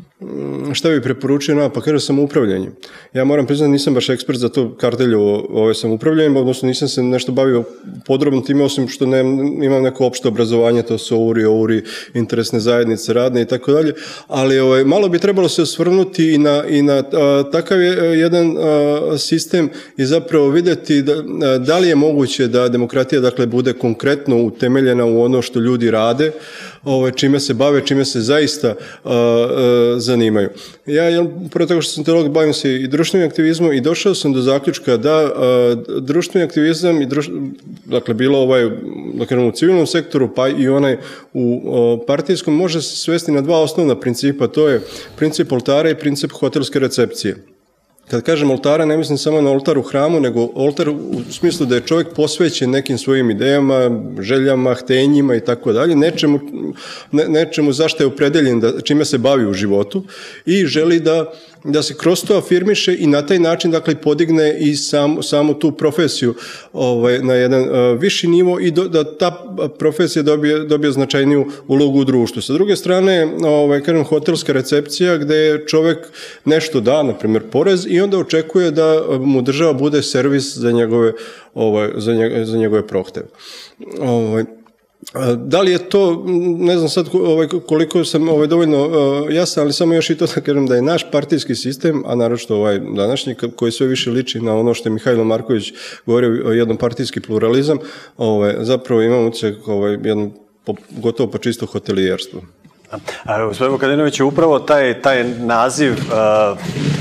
šta bi preporučio nama, pa kaže samoupravljanje. Ja moram priznati, nisam baš ekspert za to karteljovo ove samoupravljanje, odnosno nisam se nešto bavio podrobno time, osim što ne, imam neko opšte obrazovanje, to su OURI, OURI, interesne zajednice, radne i tako dalje, ali ovaj, malo bi trebalo se osvrnuti i na, i na a, takav je, jedan a, sistem i zapravo videti da, a, da li je moguće da demokratija dakle, bude konkretno utemeljena u ono što ljudi rade, Ove, čime se bave, čime se zaista uh, uh, zanimaju. Ja, jel, prvo tako što sam teolog, bavim se i društvenim aktivizmom i došao sam do zaključka da uh, društveni aktivizam, i druš... dakle, bilo ovaj, da kažem, u civilnom sektoru, pa i onaj u uh, partijskom, može se svesti na dva osnovna principa, to je princip oltara i princip hotelske recepcije. Kad kažem oltara, ne mislim samo na oltar u hramu, nego oltar u smislu da je čovjek posvećen nekim svojim idejama, željama, htenjima i tako dalje, nečemu, ne, nečemu zašto je opredeljen, da, čime se bavi u životu i želi da, da se kroz to afirmiše i na taj način dakle, podigne i sam, samu tu profesiju ovaj, na jedan uh, viši nivo i do, da ta profesija dobije, dobije značajniju ulogu u društvu. Sa druge strane, ovaj, kažem, hotelska recepcija gde čovjek nešto da, na primjer porez, i onda očekuje da mu država bude servis za njegove, ovaj, za njegove, za njegove prohteve. Ovaj, da li je to, ne znam sad ovaj, koliko sam ovaj, dovoljno uh, jasan, ali samo još i to da kažem da je naš partijski sistem, a naročito ovaj današnji, koji sve više liči na ono što je Mihajlo Marković govorio o jednom partijski pluralizam, ovaj, zapravo imamo utisak ovaj, jedno po, gotovo pa čisto hotelijerstvo.
A, gospodin Vukadinović, upravo taj, taj naziv uh,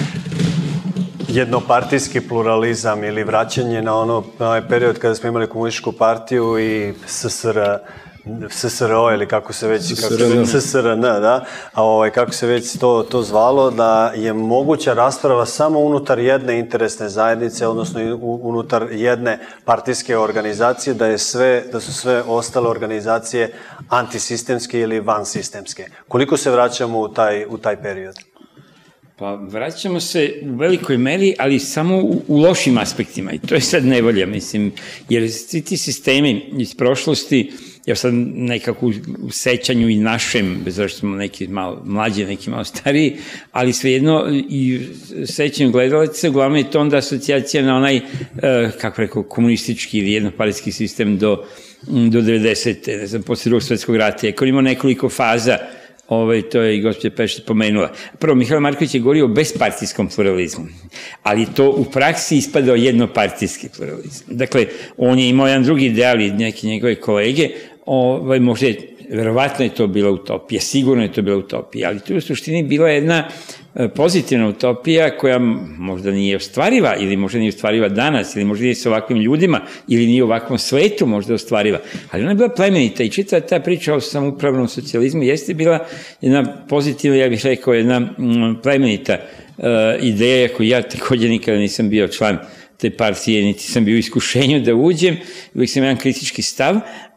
jednopartijski pluralizam ili vraćanje na ono na ovaj period kada smo imali komunističku partiju i S S R, S S R O ili kako se već kako se već, S S R N, da, a ovaj kako se već to to zvalo, da je moguća rasprava samo unutar jedne interesne zajednice, odnosno unutar jedne partijske organizacije, da je sve da su sve ostale organizacije antisistemske ili vansistemske. Koliko se vraćamo u taj u taj period?
Pa vraćamo se u velikoj meri, ali samo u, u lošim aspektima i to je sad nevolja, mislim, jer svi ti sistemi iz prošlosti, ja sad nekako u sećanju i našem, bez obzira što smo neki malo mlađi, neki malo stariji, ali svejedno i sećanju gledalaca, uglavnom je to onda asocijacija na onaj, kako rekao, komunistički ili jednopartijski sistem do, do devedesete, ne znam, posle drugog svetskog rata, ako ima nekoliko faza. Ovaj, to je i gospođa Pešić pomenula. Prvo, Mihajlo Marković je govorio o bespartijskom pluralizmu, ali to u praksi ispadao jednopartijski pluralizam. Dakle, on je imao jedan drugi ideal i neke njegove kolege, ovaj, možda je, verovatno je to bila utopija, sigurno je to bila utopija, ali to je u suštini bila jedna pozitivna utopija koja možda nije ostvariva ili možda nije ostvariva danas ili možda nije sa ovakvim ljudima ili nije u ovakvom svetu možda ostvariva, ali ona je bila plemenita i čitava ta priča o samoupravnom socijalizmu jeste bila jedna pozitivna, ja bih rekao, jedna plemenita uh, ideja, ako ja takođe nikada nisam bio član te partije, niti sam bio u iskušenju da uđem, uvijek sam jedan kritički stav,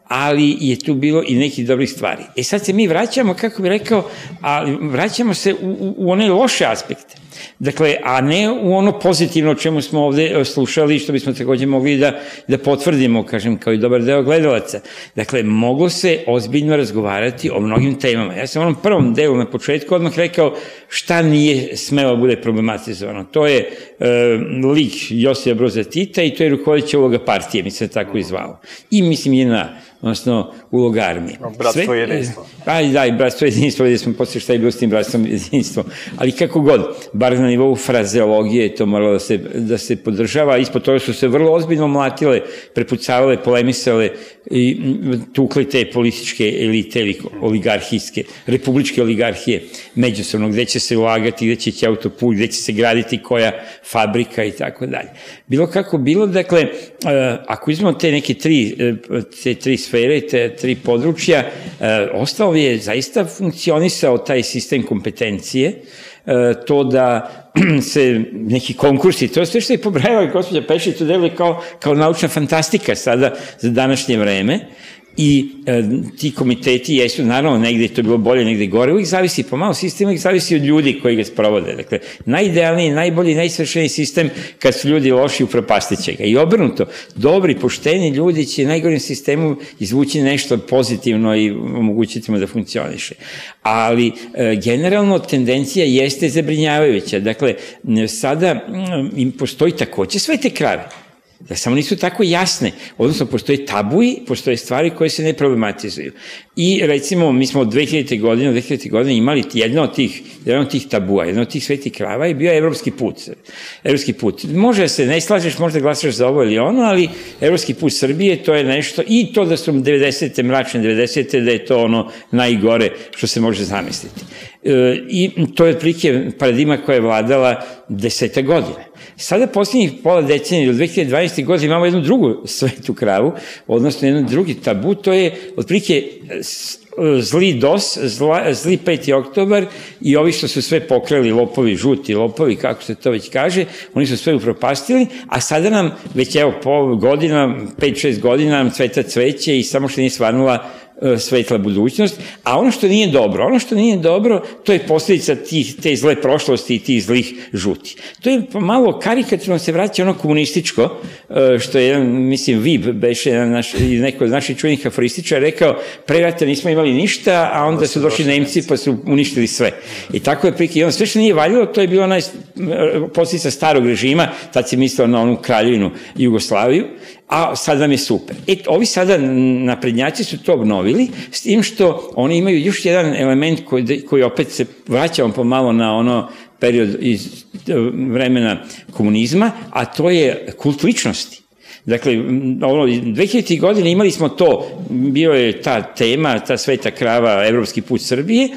ali je tu bilo i nekih dobrih stvari. E sad se mi vraćamo, kako bih rekao, ali vraćamo se u, u, u one loše aspekte. Dakle, a ne u ono pozitivno o čemu smo ovde slušali, što bismo takođe mogli da, da potvrdimo, kažem, kao i dobar deo gledalaca. Dakle, moglo se ozbiljno razgovarati o mnogim temama. Ja sam u onom prvom delu na početku odmah rekao šta nije smelo da bude problematizovano. To je e, lik Josipa Broza Tita i to je rukovodeća uloga partije, mi se tako i zvalo. I mislim je na odnosno uloga armije.
Bratstvo i jedinstvo.
Aj, da, i bratstvo i jedinstvo, vidjeli smo posle šta je bilo s tim bratstvom i jedinstvom. Ali kako god, bar na nivou frazeologije to moralo da se, da se podržava. Ispod toga su se vrlo ozbiljno mlatile, prepucavale, polemisale i tukle te političke elite ili oligarhijske, republičke oligarhije međusobno, gde će se ulagati, gde će će autoput, gde će se graditi koja fabrika i tako dalje. Bilo kako bilo, dakle, ako izmemo te neke tri, te tri sfere, te tri područja, ostalo je zaista funkcionisao taj sistem kompetencije, to da se neki konkursi, to je sve što je pobrajala gospođa Pešić, to deluje kao, kao naučna fantastika sada za današnje vreme. I e, ti komiteti jesu, naravno, negde je to bilo bolje, negde gore, uvijek zavisi, pomalo sistem uvijek zavisi od ljudi koji ga sprovode. Dakle, najidealniji, najbolji, najsvršeniji sistem kad su ljudi loši upropastiće ga. I obrnuto, dobri, pošteni ljudi će najgorim sistemu izvući nešto pozitivno i omogućiti mu da funkcioniše. Ali, e, generalno, tendencija jeste zabrinjavajuća. Dakle, sada im postoji takođe sve te krave. Da samo nisu tako jasne, odnosno postoje tabuji, postoje stvari koje se ne problematizuju. I recimo, mi smo od dve hiljadite godine, od dve hiljadite godine imali jedno od tih, jedno od tih tabua, jedno od tih svetih krava je bio evropski put. Evropski put. Može da se ne slažeš, možda glasaš za ovo ili ono, ali evropski put Srbije, to je nešto, i to da su devedesete, mračne devedesete, da je to ono najgore što se može zamisliti. E, I to je otprilike paradigma koja je vladala deseta godine. Sada posljednjih pola decenije, do dve hiljade dvanaeste. godine, imamo jednu drugu svetu kravu, odnosno jedan drugi tabu, to je otprilike zli dos, zla, zli peti oktobar i ovi što su sve pokrali, lopovi, žuti lopovi, kako se to već kaže, oni su sve upropastili, a sada nam već evo po godina, pet šest godina nam cveta cveće i samo što nije svarnula svetla budućnost, a ono što nije dobro, ono što nije dobro, to je posljedica tih, te zle prošlosti i tih zlih žuti. To je malo karikaturno se vraća ono komunističko, što je jedan, mislim, Vib, beše jedan naš, neko od naših čuvenih aforističara rekao, pre rata nismo imali ništa, a onda su došli Nemci pa su uništili sve. I tako je prike, i ono sve što nije valjalo, to je bilo onaj posljedica starog režima, tad se mislilo na onu kraljevinu Jugoslaviju, a sad nam je super. E, ovi sada naprednjaci su to obnovili, s tim što oni imaju još jedan element koji, koji opet se vraćamo pomalo na ono period iz vremena komunizma, a to je kult ličnosti. Dakle, ono, dve hiljadite. godine imali smo to, bio je ta tema, ta sveta krava, evropski put Srbije,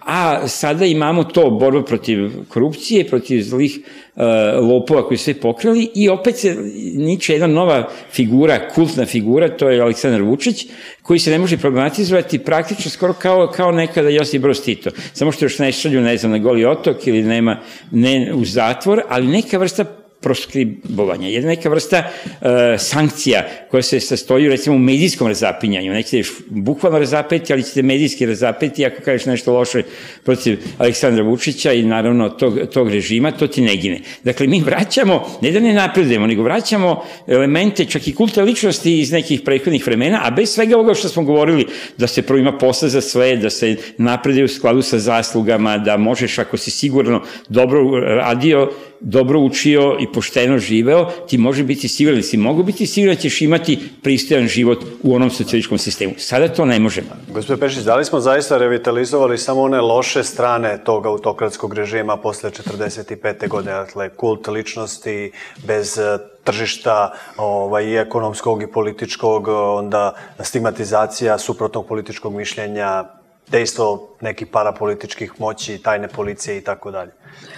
a sada imamo to, borba protiv korupcije, protiv zlih uh, lopova koji su sve pokrali i opet se niče jedna nova figura, kultna figura, to je Aleksandar Vučić, koji se ne može problematizovati praktično skoro kao, kao nekada Josip Broz Tito. Samo što još ne šalju, ne znam, na Goli otok ili nema, ne u zatvor, ali neka vrsta proskribovanja, jedna neka vrsta uh, sankcija koja se sastoji recimo u medijskom razapinjanju. Nećete još bukvalno razapeti, ali ćete medijski razapeti ako kažeš nešto loše protiv Aleksandra Vučića i naravno tog, tog režima, to ti ne gine. Dakle, mi vraćamo, ne da ne napredujemo, nego vraćamo elemente čak i kulta ličnosti iz nekih prethodnih vremena, a bez svega ovoga što smo govorili, da se prvo ima posla za sve, da se napreduje u skladu sa zaslugama, da možeš ako si sigurno dobro radio, dobro učio i pošteno živeo, ti može biti siguran, si mogu biti siguran da ćeš imati pristojan život u onom socijalističkom sistemu. Sada to ne možemo.
Gospodin Pešić, da li smo zaista revitalizovali samo one loše strane tog autokratskog režima posle četrdeset pete. godine, dakle, kult ličnosti, bez tržišta ovaj, i ekonomskog i političkog, onda stigmatizacija suprotnog političkog mišljenja, dejstvo nekih parapolitičkih moći, tajne policije i tako dalje?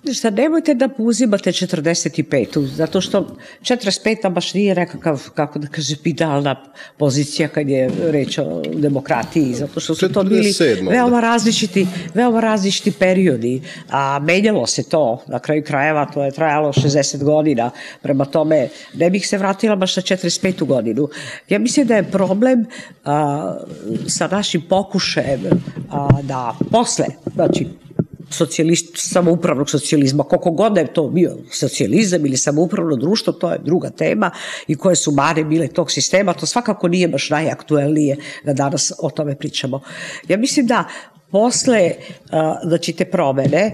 Šta, nemojte da uzimate četrdeset petu, zato što četrdeset peta baš nije nekakav, kako da kažem, idealna pozicija kad je reč o demokratiji, zato što su to bili veoma različiti, veoma različiti periodi, a menjalo se to, na kraju krajeva, to je trajalo šezdeset godina, prema tome ne bih se vratila baš na četrdeset petu godinu. Ja mislim da je problem a, sa našim pokušajem a, da posle, znači, socijalist, samoupravnog socijalizma, koliko god da je to bio socijalizam ili samoupravno društvo, to je druga tema i koje su mane bile tog sistema, to svakako nije baš najaktuelnije da danas o tome pričamo. Ja mislim da posle, znači te promene,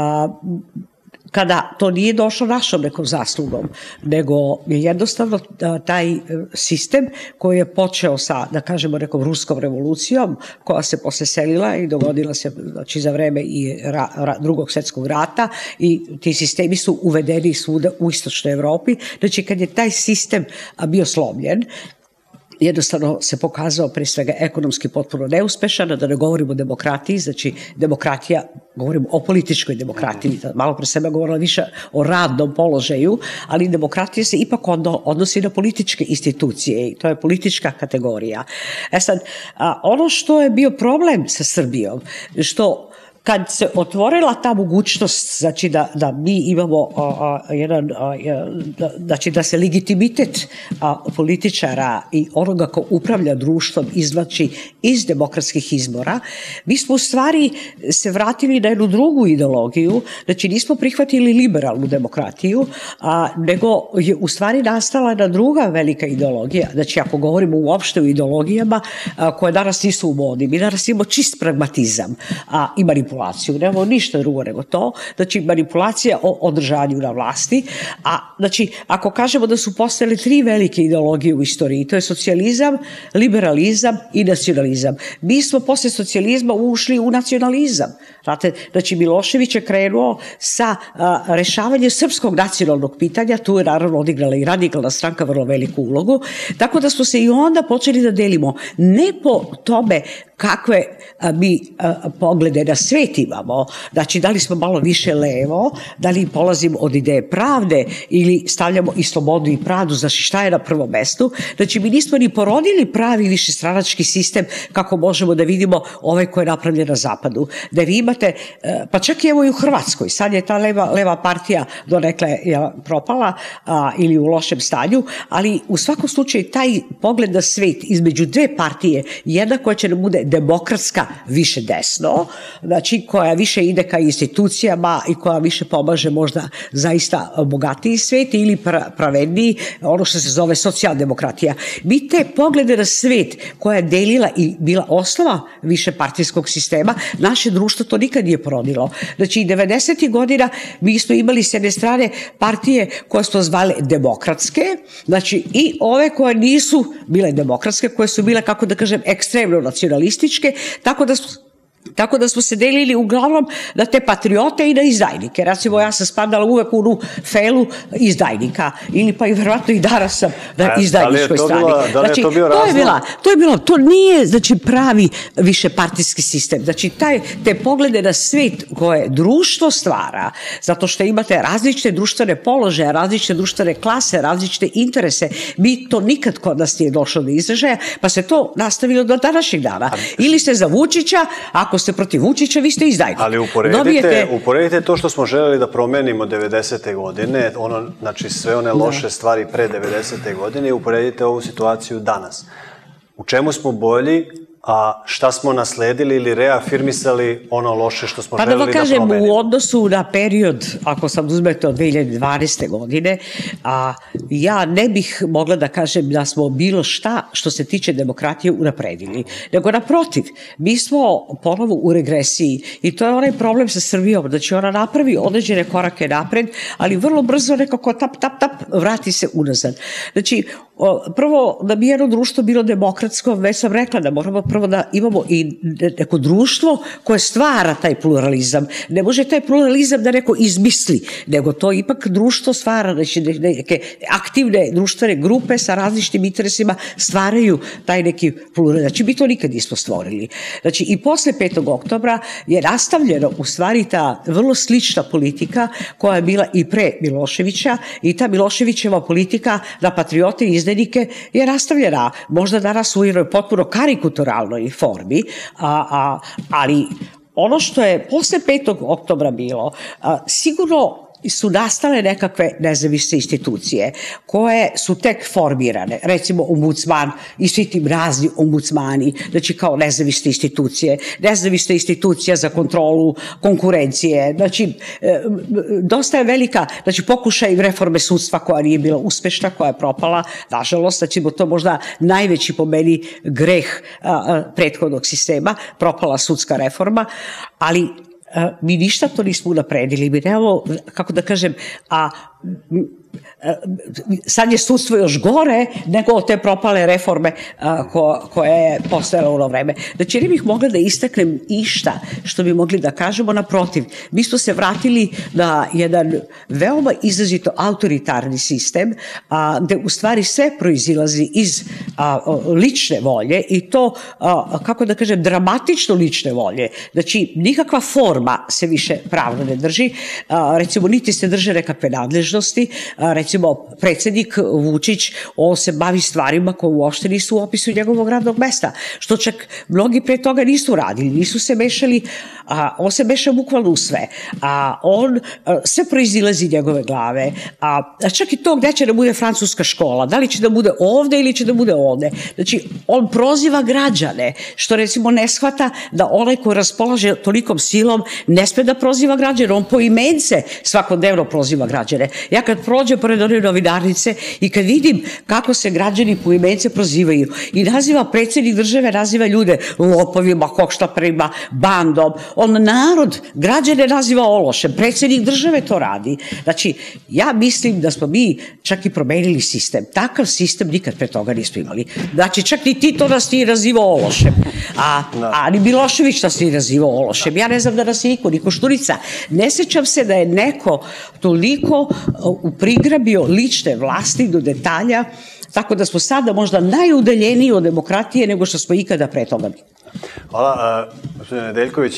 kada to nije došlo našom nekom zaslugom, nego je jednostavno taj sistem koji je počeo sa, da kažemo, nekom ruskom revolucijom, koja se posle selila i dogodila se, znači, za vreme i ra, ra, drugog svjetskog rata, i ti sistemi su uvedeni svuda u istočnoj Evropi. Znači, kad je taj sistem bio slomljen, jednostavno se pokazao pre svega ekonomski potpuno neuspešan, da ne govorimo o demokratiji, znači demokratija, govorimo o političkoj demokratiji, malo pre sebe govorila više o radnom položaju, ali demokratija se ipak odnosi na političke institucije i to je politička kategorija. E sad, a, ono što je bio problem sa Srbijom, što kad se otvorila ta mogućnost, znači da, da mi imamo a, a, jedan, a, da, znači da se legitimitet a, političara i onoga ko upravlja društvom izvlači iz demokratskih izbora, mi smo u stvari se vratili na jednu drugu ideologiju, znači nismo prihvatili liberalnu demokratiju, a, nego je u stvari nastala jedna druga velika ideologija, znači ako govorimo uopšte o ideologijama a, koje danas nisu u modi, mi danas imamo čist pragmatizam a, i manipulaciju. Nemamo ništa drugo nego to, znači manipulacija o održanju na vlasti, a znači ako kažemo da su postojale tri velike ideologije u istoriji, to je socijalizam, liberalizam i nacionalizam. Mi smo posle socijalizma ušli u nacionalizam. Znate, znači Milošević je krenuo sa a, rešavanjem srpskog nacionalnog pitanja, tu je naravno odigrala i radikalna stranka vrlo veliku ulogu, tako da smo se i onda počeli da delimo ne po tome kakve a, mi a, poglede na svet imamo, znači da li smo malo više levo, da li polazimo od ideje pravde ili stavljamo i slobodu i pravdu, znači šta je na prvom mestu, znači mi nismo ni porodili pravi višestranački sistem kako možemo da vidimo ovaj koji je napravljen na zapadu, da vi imate, pa čak i evo i u Hrvatskoj, sad je ta leva, leva partija donekle je propala a, ili u lošem stanju, ali u svakom slučaju taj pogled na svet između dve partije, jedna koja će da bude demokratska više desno, znači koja više ide ka institucijama i koja više pomaže možda zaista bogatiji svet ili pravedniji, ono što se zove socijaldemokratija. Mi te poglede na svet koja je delila i bila osnova više partijskog sistema, naše društvo to nikad nije porodilo. Znači i devedesetih godina mi smo imali s jedne strane partije koje smo zvali demokratske, znači i ove koje nisu bile demokratske, koje su bile, kako da kažem, ekstremno nacionalističke, tako da smo Tako da smo se delili uglavnom na te patriote i na izdajnike. Recimo, ja sam spadala uvek u onu felu izdajnika, ili pa i verovatno i danas sam na izdajničkoj strani.
Da li je to bio razlog?
To je bila, to je bilo, to nije, znači, pravi višepartijski sistem. Znači, taj, te poglede na svet koje društvo stvara, zato što imate različite društvene položaje, različite društvene klase, različite interese, mi to nikad kod nas nije došlo do izražaja, pa se to nastavilo do današnjeg dana. Ili ste za Vučića, ako ste protiv Vučića, vi ste izdajnik.
Ali uporedite, Dobijete... uporedite to što smo želeli da promenimo devedesete godine, ono, znači sve one loše stvari pre devedesete godine, i uporedite ovu situaciju danas. U čemu smo bolji, a šta smo nasledili ili reafirmisali ono loše što smo
pa
želeli da,
da kažem,
promenimo?
U odnosu na period, ako sam uzmete od dve hiljade dvanaeste. godine, a, ja ne bih mogla da kažem da smo bilo šta što se tiče demokratije unapredili. Nego naprotiv, mi smo ponovo u regresiji i to je onaj problem sa Srbijom. Znači ona napravi određene korake napred, ali vrlo brzo nekako tap, tap, tap, vrati se unazad. Znači, prvo, da bi jedno društvo bilo demokratsko, već sam rekla da moramo upravo da imamo i neko društvo koje stvara taj pluralizam. Ne može taj pluralizam da neko izmisli, nego to ipak društvo stvara, znači neke aktivne društvene grupe sa različitim interesima stvaraju taj neki pluralizam. Znači, mi to nikad nismo stvorili. Znači, i posle petog oktobra je nastavljeno u stvari ta vrlo slična politika koja je bila i pre Miloševića, i ta Miloševićeva politika na patriote i izdajnike je nastavljena, možda danas u jednoj potpuno karikaturalnoj formi, a, a, ali ono što je posle petog oktobra bilo, a, sigurno su nastale nekakve nezavisne institucije koje su tek formirane, recimo ombudsman i svi tim razni ombudsmani, znači kao nezavisne institucije, nezavisna institucija za kontrolu konkurencije, znači dosta je velika, znači pokušaj reforme sudstva koja nije bila uspešna, koja je propala, nažalost, znači to možda najveći po meni greh prethodnog sistema, propala sudska reforma, ali mi ništa to nismo napredili, mi nemamo, kako da kažem, a sad je sudstvo još gore nego te propale reforme ko, koje je postojala u ono vreme. Znači, ne bih mogla da istaknem išta što bi mogli da kažemo, naprotiv. Mi smo se vratili na jedan veoma izrazito autoritarni sistem, a, gde u stvari sve proizilazi iz a, lične volje i to, a, kako da kažem, dramatično lične volje. Znači, nikakva forma se više pravno ne drži. A, recimo, niti se drže nekakve nadležnosti. A, recimo, predsednik Vučić, on se bavi stvarima koje uopšte nisu u opisu njegovog radnog mesta, što čak mnogi pre toga nisu radili, nisu se mešali, a, on se meša bukvalno u sve, a on a, sve proizilazi njegove glave, a, a čak i to gde će da bude francuska škola, da li će da bude ovde ili će da bude ovde. Znači, on proziva građane, što recimo ne shvata da onaj ko raspolaže tolikom silom ne sme da proziva građane, on poimence svakodnevno proziva građane. Ja kad prođem pored one novinarnice i kad vidim kako se građani poimence prozivaju i naziva predsjednik države, naziva ljude lopovima, hohštaplerima, bandom, on narod, građane naziva ološem, predsjednik države to radi. Znači, ja mislim da smo mi čak i promenili sistem. Takav sistem nikad pre toga nismo imali. Znači, čak ni Tito nas nije nazivao ološem, a, a ni Milošević nas nije nazivao ološem. Ja ne znam da nas je niko, ni Koštunica. Ne sećam se da je neko toliko uprigrabio lične vlasti do detalja, tako da smo sada možda najudaljeniji od demokratije nego što smo ikada pre toga.
Hvala. Gospodine Nedeljković,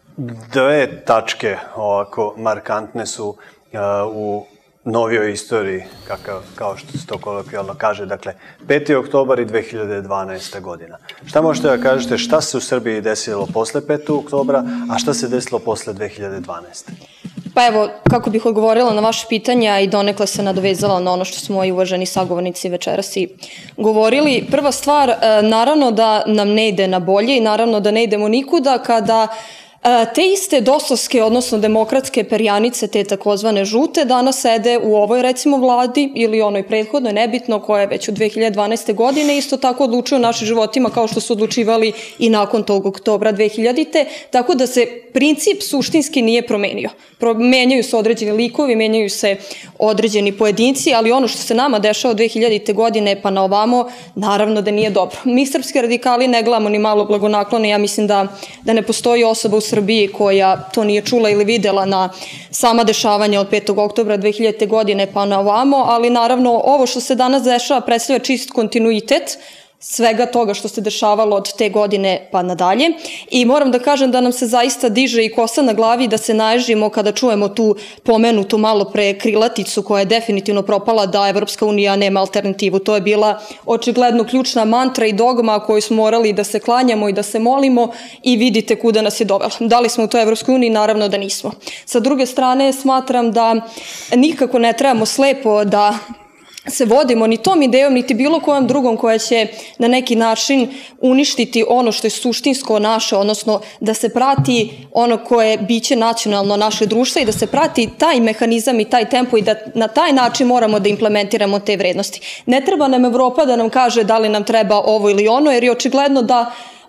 dve tačke ovako markantne su u novijoj istoriji, kakav, kao što se to kolokvijalno kaže, dakle, peti oktobar i dve hiljade dvanaesta godina. Šta možete da kažete, šta se u Srbiji desilo posle petog oktobra, a šta se desilo posle dve hiljade dvanaeste?
Pa evo, kako bih odgovorila na vaše pitanja i donekle se nadovezala na ono što smo moji uvaženi sagovornici večeras i govorili. Prva stvar, naravno da nam ne ide na bolje i naravno da ne idemo nikuda kada te iste dosovske, odnosno demokratske perjanice, te takozvane žute, danas sede u ovoj, recimo, vladi ili onoj prethodnoj, nebitno, koja je već od dve hiljade dvanaeste. godine, isto tako odlučuju o našim životima kao što su odlučivali i nakon tog oktobra dve hiljadite. Tako da se princip suštinski nije promenio. Menjaju se određeni likovi, menjaju se određeni pojedinci, ali ono što se nama dešava od dve hiljadite. godine pa na ovamo, naravno da nije dobro. Mi srpski radikali ne gledamo ni malo blagonaklone, ja mislim da, da ne postoji osoba u Srbiji koja to nije čula ili videla na sama dešavanja od petog oktobra dve hiljadite. godine pa na ovamo, ali naravno ovo što se danas dešava predstavlja čist kontinuitet svega toga što se dešavalo od te godine pa nadalje. I moram da kažem da nam se zaista diže i kosa na glavi, da se naježimo kada čujemo tu pomenutu malo pre krilaticu koja je definitivno propala, da Evropska unija nema alternativu. To je bila očigledno ključna mantra i dogma koju smo morali da se klanjamo i da se molimo i vidite kuda nas je dovela. Da li smo u toj Evropskoj uniji? Naravno da nismo. Sa druge strane, smatram da nikako ne trebamo slepo da se vodimo ni tom idejom, niti bilo kojom drugom koja će na neki način uništiti ono što je suštinsko naše, odnosno da se prati ono koje biće nacionalno naše društva i da se prati taj mehanizam i taj tempo i da na taj način moramo da implementiramo te vrednosti. Ne treba nam Evropa da nam kaže da li nam treba ovo ili ono, jer je očigledno da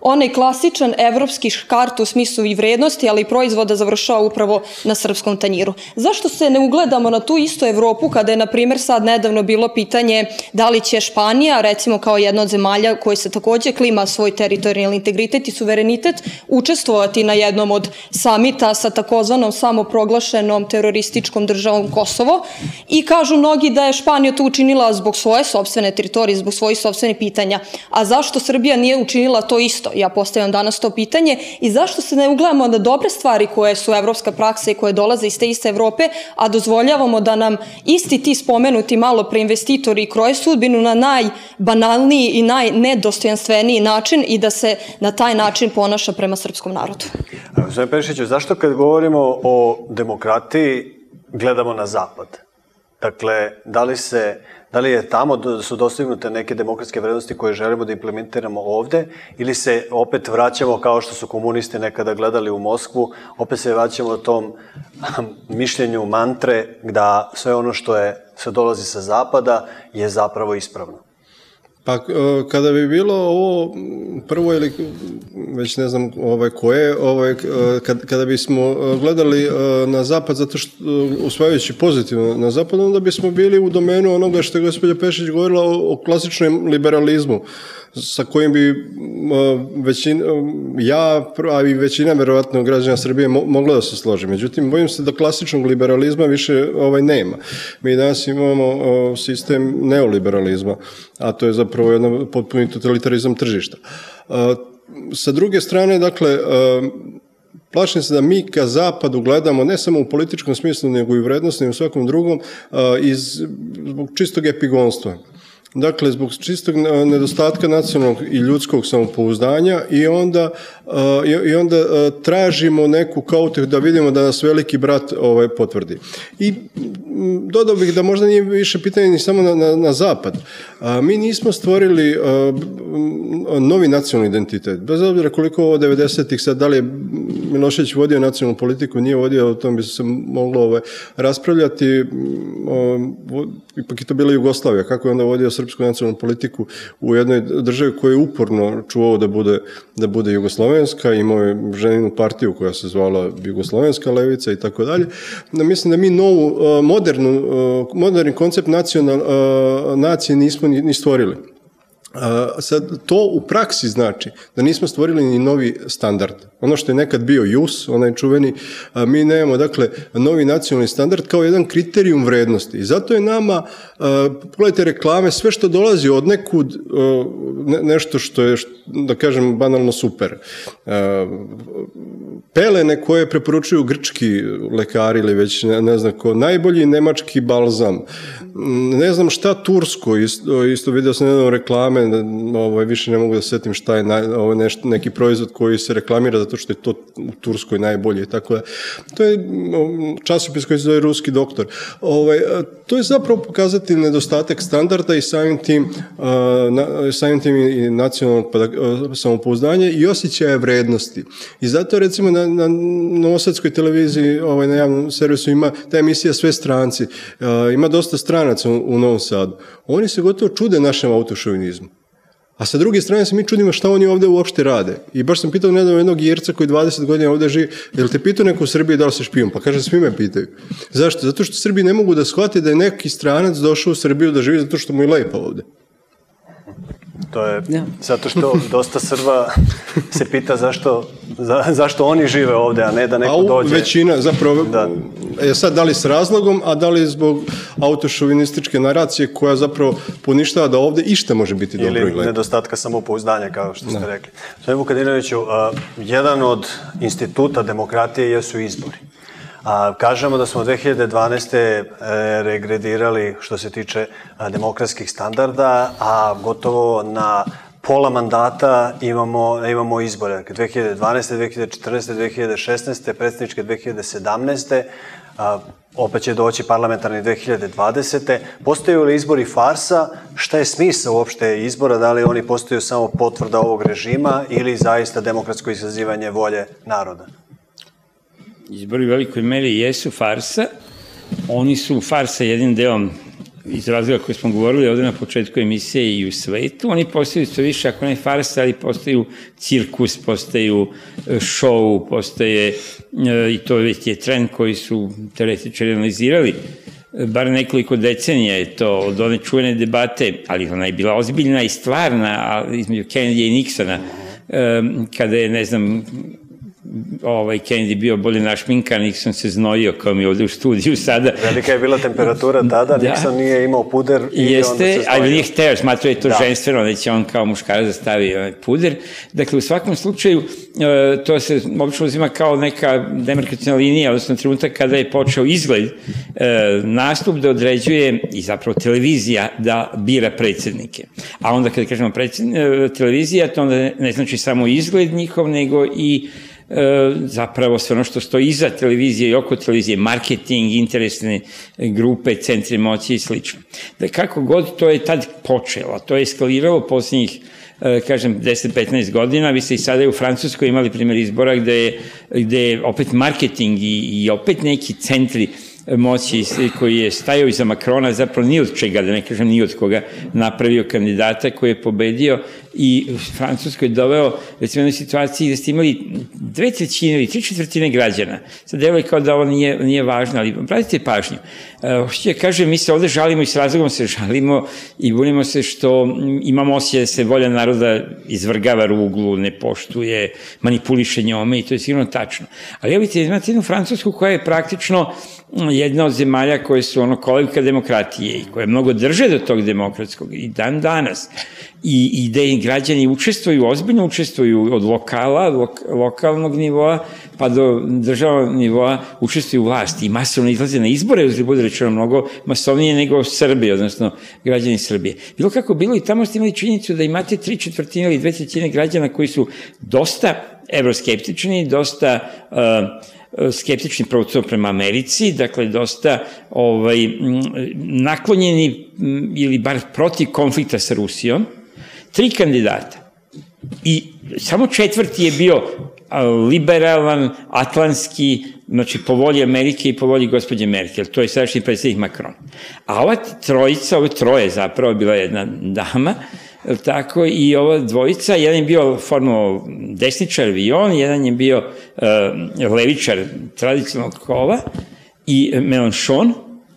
onaj klasičan evropski škart u smislu i vrednosti, ali i proizvoda završava upravo na srpskom tanjiru. Zašto se ne ugledamo na tu istu Evropu kada je, na primjer, sad nedavno bilo pitanje da li će Španija, recimo kao jedna od zemalja koji se takođe klima svoj teritorijalni integritet i suverenitet, učestvovati na jednom od samita sa takozvanom samoproglašenom terorističkom državom Kosovo, i kažu mnogi da je Španija to učinila zbog svoje sopstvene teritorije, zbog svojih sopstvenih pitanja. A zašto Srbija nije učinila to isto? Ja postavljam danas to pitanje. I zašto se ne ugledamo na dobre stvari koje su evropska praksa i koje dolaze iz te iste Evrope, a dozvoljavamo da nam isti ti spomenuti malo pre investitori kroje sudbinu na najbanalniji i najnedostojanstveniji način i da se na taj način ponaša prema srpskom narodu?
Gospodin Perišiću, zašto kad govorimo o demokratiji gledamo na zapad? Dakle, da li se, da li je tamo da su dostignute neke demokratske vrednosti koje želimo da implementiramo ovde, ili se opet vraćamo kao što su komunisti nekada gledali u Moskvu, opet se vraćamo tom mišljenju mantre da sve ono što je, sve dolazi sa zapada je zapravo ispravno?
Pa kada bi bilo ovo prvo ili već ne znam ovaj, koje, ovaj, kad, kada bismo gledali na zapad zato što usvajajući pozitivno na zapad, onda bismo bili u domenu onoga što je gospođa Pešić govorila o, o klasičnom liberalizmu sa kojim bi većina, ja, a i većina verovatno građana Srbije mogla da se složi. Međutim, bojim se da klasičnog liberalizma više ovaj, nema. Mi danas imamo sistem neoliberalizma, a to je zapravo jedan potpuni totalitarizam tržišta. Sa druge strane, dakle, plašim se da mi ka zapadu gledamo ne samo u političkom smislu, nego i u vrednosti i u svakom drugom iz zbog čistog epigonstva. Dakle, zbog čistog nedostatka nacionalnog i ljudskog samopouzdanja i onda, i onda tražimo neku kautehu da vidimo da nas veliki brat ovaj, potvrdi. I dodao bih da možda nije više pitanje ni samo na, na, na zapad. Mi nismo stvorili novi nacionalni identitet. Bez obzira koliko ovo devedesetih sad, da li je Milošević vodio nacionalnu politiku, nije vodio, o tom bi se moglo ovaj, raspravljati. Ipak je to bila Jugoslavija. Kako je onda vodio srpsku nacionalnu politiku u jednoj državi koja je uporno čuvao da bude, da bude jugoslovenska, imao je ženinu partiju koja se zvala Jugoslovenska levica i tako dalje. Mislim da mi novu, modernu, moderni koncept nacional, nacije nismo ni, ni stvorili. Sad, to u praksi znači da nismo stvorili ni novi standard. Ono što je nekad bio J U S, onaj čuveni, mi nemamo, dakle, novi nacionalni standard kao jedan kriterijum vrednosti. I zato je nama, pogledajte reklame, sve što dolazi od nekud, nešto što je, da kažem, banalno super. Pelene koje preporučuju grčki lekari ili već ne, ne znam ko, najbolji nemački balzam, ne znam šta tursko, isto, isto vidio sam jedno reklame, ovaj, više ne mogu da setim šta je na, ovaj, nešto, neki proizvod koji se reklamira zato što je to u Turskoj najbolje i tako da. To je časopis koji se zove Ruski doktor. Ovaj, to je zapravo pokazatelj nedostatak standarda i samim tim, na, samim tim i nacionalnog samopouzdanja i osjećaja vrednosti. I zato recimo na, na novosadskoj televiziji, ovaj, na javnom servisu ima ta emisija Sve stranci, ima dosta stranaca u, u Novom Sadu. Oni se gotovo čude našem autošovinizmu. A sa druge strane se mi čudimo šta oni ovde uopšte rade. I baš sam pitao nedavno jednog Irca koji dvadeset godina ovde živi, jel te pitao neko u Srbiji da li se špijun? Pa kaže, svi me pitaju. Zašto? Zato što Srbi ne mogu da shvate da je neki stranac došao u Srbiju da živi zato što mu je lepo ovde.
To je zato što dosta Srba se pita zašto, za, zašto oni žive ovde, a ne da neko dođe.
A većina, zapravo, da. Je sad da li s razlogom, a da li zbog autošovinističke naracije koja zapravo poništava da ovde išta može biti dobro ili lepo. Ili nedostatka
samopouzdanja, kao što ste da. rekli. Sve Vukadinoviću, uh, jedan od instituta demokratije jesu izbori. A, kažemo da smo dve hiljade dvanaeste. E, regredirali što se tiče a, demokratskih standarda, a gotovo na pola mandata imamo, imamo izbore. dve hiljade dvanaeste. dve hiljade četrnaeste. dve hiljade šesnaeste. predsjedničke dve hiljade sedamnaeste. A, opet će doći parlamentarni dve hiljade dvadesete. Postaju li izbori farsa? Šta je smisao uopšte izbora? Da li oni postaju samo potvrda ovog režima ili zaista demokratsko iskazivanje volje naroda?
Izbori u velikoj meri jesu farsa. Oni su farsa jednim delom iz razloga koje smo govorili ovde na početku emisije i u svetu, oni postaju sve više, ako ne farsa, ali postaju cirkus, postaju show, postaje, i to već je trend koji su teoretičari analizirali, bar nekoliko decenija je to od one čuvene debate, ali ona je bila ozbiljna i stvarna između Kennedy i Nixona, kada je, ne znam, ovaj Kennedy bio bolje našminkan, Nixon se znojio kao mi ovde u studiju sada.
Velika je bila temperatura tada, Nixon nije imao puder i onda se znojio.
Jeste, ali nije hteo, smatrao je to ženstveno, neće on kao muškarac da stavi puder. Dakle, u svakom slučaju, to se obično uzima kao neka demarkaciona linija, odnosno trenutak kada je počeo izgled, nastup da određuje i zapravo televizija da bira predsednike. A onda kada kažemo televizija, to onda ne znači samo izgled njihov, nego i zapravo sve ono što stoji iza televizije i oko televizije, marketing, interesne grupe, centri moći i slično. Da kako god to je tad počelo, to je eskaliralo poslednjih, kažem, deset do petnaest godina, vi ste i sada u Francuskoj imali primjer izbora gde je opet marketing i opet neki centri moći koji je stajao iza Makrona, zapravo ni od čega, da ne kažem ni od koga, napravio kandidata koji je pobedio i Francuskoj doveo, recimo, u jednoj situaciji gde ste imali dve trećine ili tri četvrtine građana. Sad deluje kao da ovo nije važno, ali obratite pažnju. Hoćete da kažem, mi se ovde žalimo i s razlogom se žalimo i bunimo se što imamo osjećaj da se volja naroda izvrgava ruglu, ne poštuje, manipuliše njome i to je sigurno tačno. Ali evo vidite, imate jednu Francusku koja je praktično jedna od zemalja koje su ono kolevka demokratije i koje mnogo drže do tog demokratskog i dan danas. I gde građani učestvuju, ozbiljno učestvuju od lokala, lokalnog nivoa, pa do državnog nivoa učestvuju u vlasti i masovno izlaze na izbore, uzre bude rečeno mnogo masovnije nego Srbije, odnosno građani Srbije. Bilo kako bilo i tamo ste imali činjenicu da imate tri četvrtine ili dve trećine građana koji su dosta evroskeptični, dosta skeptični pravo prema Americi, dakle dosta naklonjeni ili bar protiv konflikta sa Rusijom, tri kandidata. I samo četvrti je bio liberalan, atlantski, znači po volji Amerike i po volji gospođe Merkel, to je sadašnji predsjednik Macron. A ova trojica, ove troje zapravo, bila jedna dama, tako i ova dvojica, jedan je bio formalno desničar Vion, jedan je bio levičar tradicionalnog kova i Mélenchon,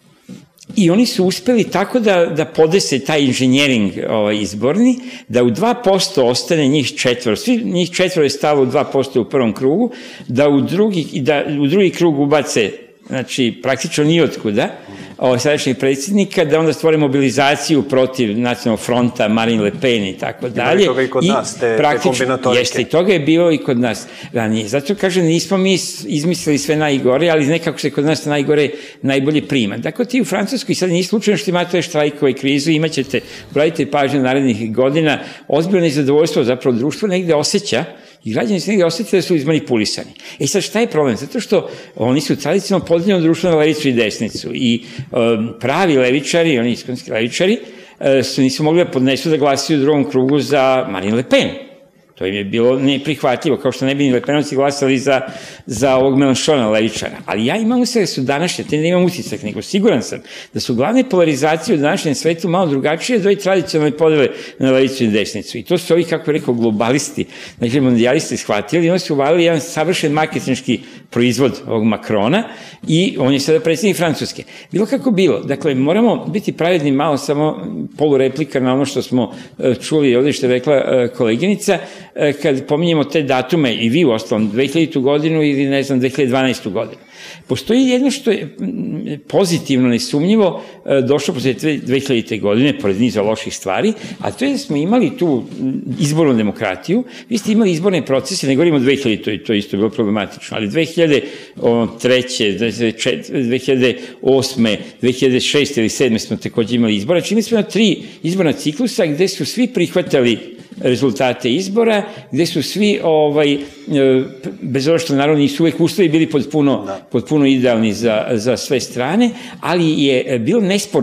i oni su uspeli tako da podese taj inženjering izborni, da u dva posto ostane njih četvoro, svi njih četvoro je stalo u dva posto u prvom krugu, da u drugi krug ubace, znači praktično nijotkuda, sadašnjeg predsjednika, da onda stvore mobilizaciju protiv nacionalnog fronta, Marine Le Pen i tako dalje.
Ima toga i kod nas, te kombinatorike.
Jeste, i toga je bilo i kod nas ranije. Zato kažem, nismo mi izmislili sve najgore, ali nekako se kod nas najgore najbolje prima. Dakle, ti u Francuskoj sad nije slučajno što imate štrajkove krizu, imaćete, uradite pažnje narednih godina, ozbiljno nezadovoljstvo, zapravo društvo negde osjeća i građani se negde osjeća da su izmanipulisani. E sad, šta je problem? Zato što oni su tradicionalno podeljeno društvo na levicu i desnicu i pravi levičari, oni iskonski levičari, nisu mogli da podnesu da glasaju u drugom krugu za Marine Le Pen. To im je bilo neprihvatljivo, kao što ne bi ni Le Penovci glasali za ovog Mélenchona levičara. Ali ja imam utisak da su današnje, te ne imam utisak, nego siguran sam da su glavne polarizacije u današnjem svetu malo drugačije od ove tradicionalne podele na levicu i desnicu. I to su ovi, kako je rekao, globalisti, dakle mondijalisti shvatili i oni su uvalili jedan savršen marketinški proizvod ovog Makrona i on je sada predsjednik Francuske. Bilo kako bilo, dakle, moramo biti pravedni malo, samo polureplika na ono što smo čuli ovde što je rekla koleginica, kad pominjemo te datume, i vi u ostalom, dve hiljadite godinu ili, ne znam, dve hiljade dvanaestu godinu. Postoji jedno što je pozitivno, nesumnjivo, došlo posle dve hiljadite godine, pored niza loših stvari, a to je da smo imali tu izbornu demokratiju, vi ste imali izborne procese, ne govorimo o dve hiljaditoj, to je isto bilo problematično, ali dve hiljade treće, dve hiljade osme, dve hiljade šeste ili sedme smo takođe imali izbora, čini smo na tri izborna ciklusa gde su svi prihvatali rezultate izbora, gde su svi, bez ovo što naravno nisu uvek uslovi bili potpuno idealni za sve strane, ali je bilo nesporno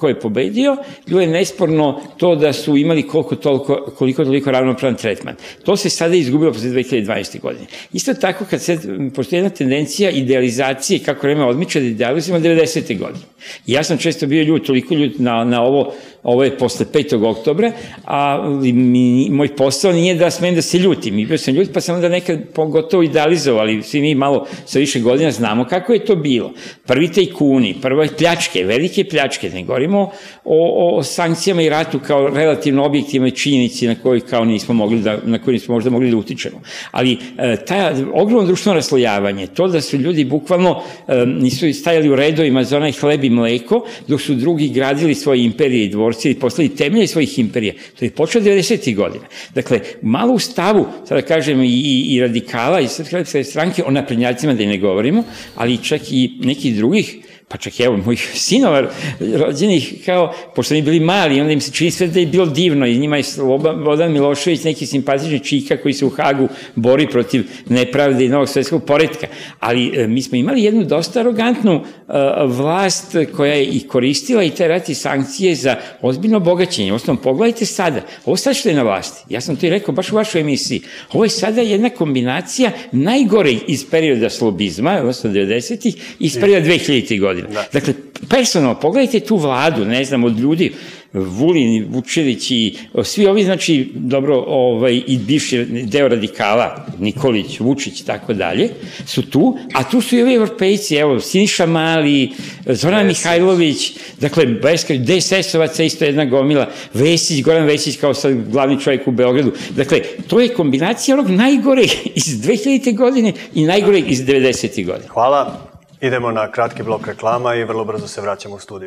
ko je pobedio, bilo je nesporno to da su imali koliko toliko, koliko toliko ravnopravan tretman. To se sada izgubilo posle dve hiljade dvanaeste. godine. Isto tako, kad se postoji jedna tendencija idealizacije, kako vreme odmiče, da idealizujemo devedesete. godine. I ja sam često bio ljut, toliko ljut na, na ovo, ovo je posle petog oktobra, a mi, moj posao nije da smem da se ljutim. I bio sam ljut, pa sam onda nekad pogotovo idealizovali, svi mi malo sa više godina znamo kako je to bilo. Prvi tajkuni, prve pljačke, velike pljačke, ne govorimo o, o sankcijama i ratu kao relativno objektivnoj činjenici na koji kao nismo mogli da, na koji nismo možda mogli da utičemo. Ali e, ta ogromno društveno raslojavanje, to da su ljudi bukvalno e, nisu stajali u redovima za onaj hleb i mleko, dok su drugi gradili svoje imperije i dvorce i postali temelje svojih imperija. To je počeo devedesetih. godina. Dakle, malo u stavu, sada kažem, i, i, i radikala i srpske stranke, o naprednjacima da i ne govorimo, ali čak i nekih drugih, pa čak evo, mojih sinova rođenih, kao, pošto oni bili mali, onda im se čini sve da je bilo divno i njima je Slobodan Milošević, neki simpatični čika koji se u Hagu bori protiv nepravde i novog svetskog poretka. Ali e, mi smo imali jednu dosta arogantnu e, vlast koja je i koristila i te rati sankcije za ozbiljno bogaćenje. Osnovno, pogledajte sada, ovo sad što je na vlasti, ja sam to i rekao baš u vašoj emisiji, ovo je sada jedna kombinacija najgore iz perioda slobizma, odnosno devedesetih, i iz perioda dve hiljaditih. godine. Da. Dakle, personalno, pogledajte tu vladu, ne znam, od ljudi, Vulin, Vučević i svi ovi, znači, dobro, ovaj, i bivši deo radikala, Nikolić, Vučić i tako dalje, su tu, a tu su i ovi evropejci, evo, Siniša Mali, Zoran Mihajlović, dakle, D S S-ovaca isto jedna gomila, Vesić, Goran Vesić kao sad glavni čovjek u Beogradu. Dakle, to je kombinacija onog najgore iz dve hiljadite. godine i najgore iz devedesetih. godine.
Hvala. Idemo na kratki blok reklama i vrlo brzo se vraćamo u studio.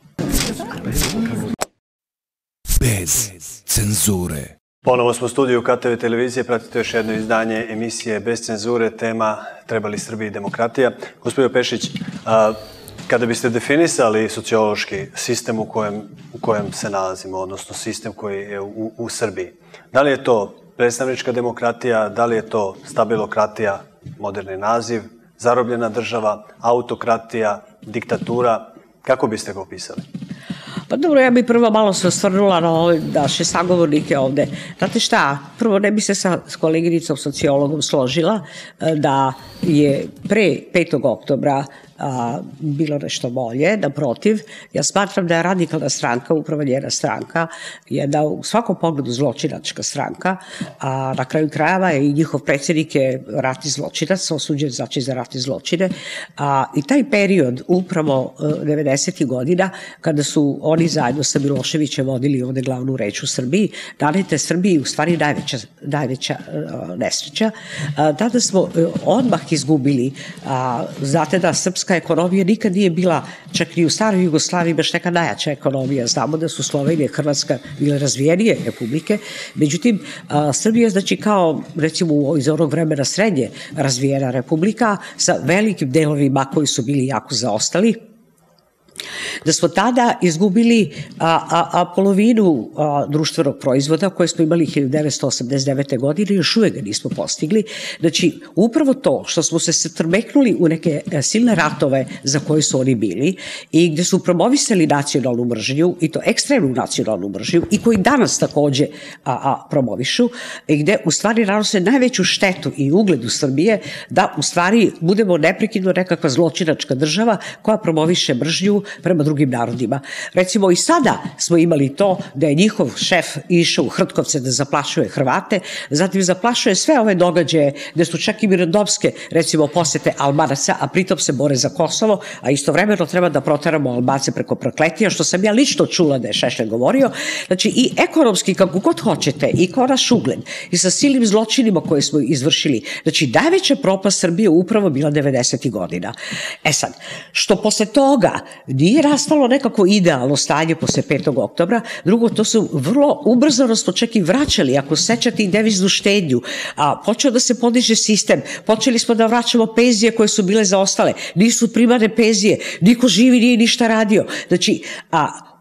Bez cenzure.
Ponovo smo u studiju K T V televizije, pratite još jedno izdanje emisije Bez cenzure, tema Treba li Srbiji demokratija? Gospodin Pešić, a, kada biste definisali sociološki sistem u kojem, u kojem se nalazimo, odnosno sistem koji je u, u Srbiji, da li je to predstavnička demokratija, da li je to stabilokratija, moderni naziv, zarobljena država, autokratija, diktatura, kako biste ga opisali?
Pa dobro, ja bih prvo malo se osvrnula na ove naše sagovornike ovde. Znate šta, prvo ne bi se sa koleginicom sociologom složila da je pre petog oktobra a, bilo nešto bolje, naprotiv. Ja smatram da je radikalna stranka, upravo njena stranka, jedna u svakom pogledu zločinačka stranka, a na kraju krajeva je i njihov predsjednik je ratni zločinac, osuđen znači za ratne zločine. A, I taj period, upravo devedesetih. godina, kada su oni zajedno sa Miloševićem vodili ovde glavnu reč u Srbiji, nanete Srbiji u stvari najveća, najveća uh, nesreća. Uh, tada smo uh, odmah izgubili, uh, znate da srpska ekonomija nikad nije bila, čak ni u staroj Jugoslaviji, baš neka najjača ekonomija. Znamo da su Slovenija i Hrvatska bile razvijenije republike, međutim, uh, Srbija znači kao, recimo, iz onog vremena srednje razvijena republika sa velikim delovima koji su bili jako zaostali, da smo tada izgubili a, a, a polovinu a, društvenog proizvoda koje smo imali hiljadu devetsto osamdeset devete. godine, još uvek ga nismo postigli. Znači, upravo to što smo se trmeknuli u neke silne ratove za koje su oni bili i gde su promovisali nacionalnu mržnju, i to ekstremnu nacionalnu mržnju, i koji danas takođe a, a, promovišu, i gde u stvari nanose najveću štetu i ugledu Srbije, da u stvari budemo neprekidno nekakva zločinačka država koja promoviše mržnju prema drugim narodima. Recimo i sada smo imali to da je njihov šef išao u Hrtkovce da zaplašuje Hrvate, zatim zaplašuje sve ove događaje gde su čak i mirnodopske, recimo, posete Albanaca, a pritom se bore za Kosovo, a istovremeno treba da proteramo Albance preko prokletija, što sam ja lično čula da je Šešelj govorio. Znači i ekonomski, kako god hoćete, i kao naš ugled, i sa silnim zločinima koje smo izvršili. Znači, najveća propast Srbije upravo bila devedesetih. godina. E sad, što posle toga nije rastalo nekako idealno stanje posle petog oktobra. Drugo, to su vrlo ubrzano smo čak i vraćali, ako sećate, i deviznu štednju. A, počeo da se podiže sistem, počeli smo da vraćamo penzije koje su bile zaostale. Nisu primane penzije, niko živi nije ništa radio. Znači, a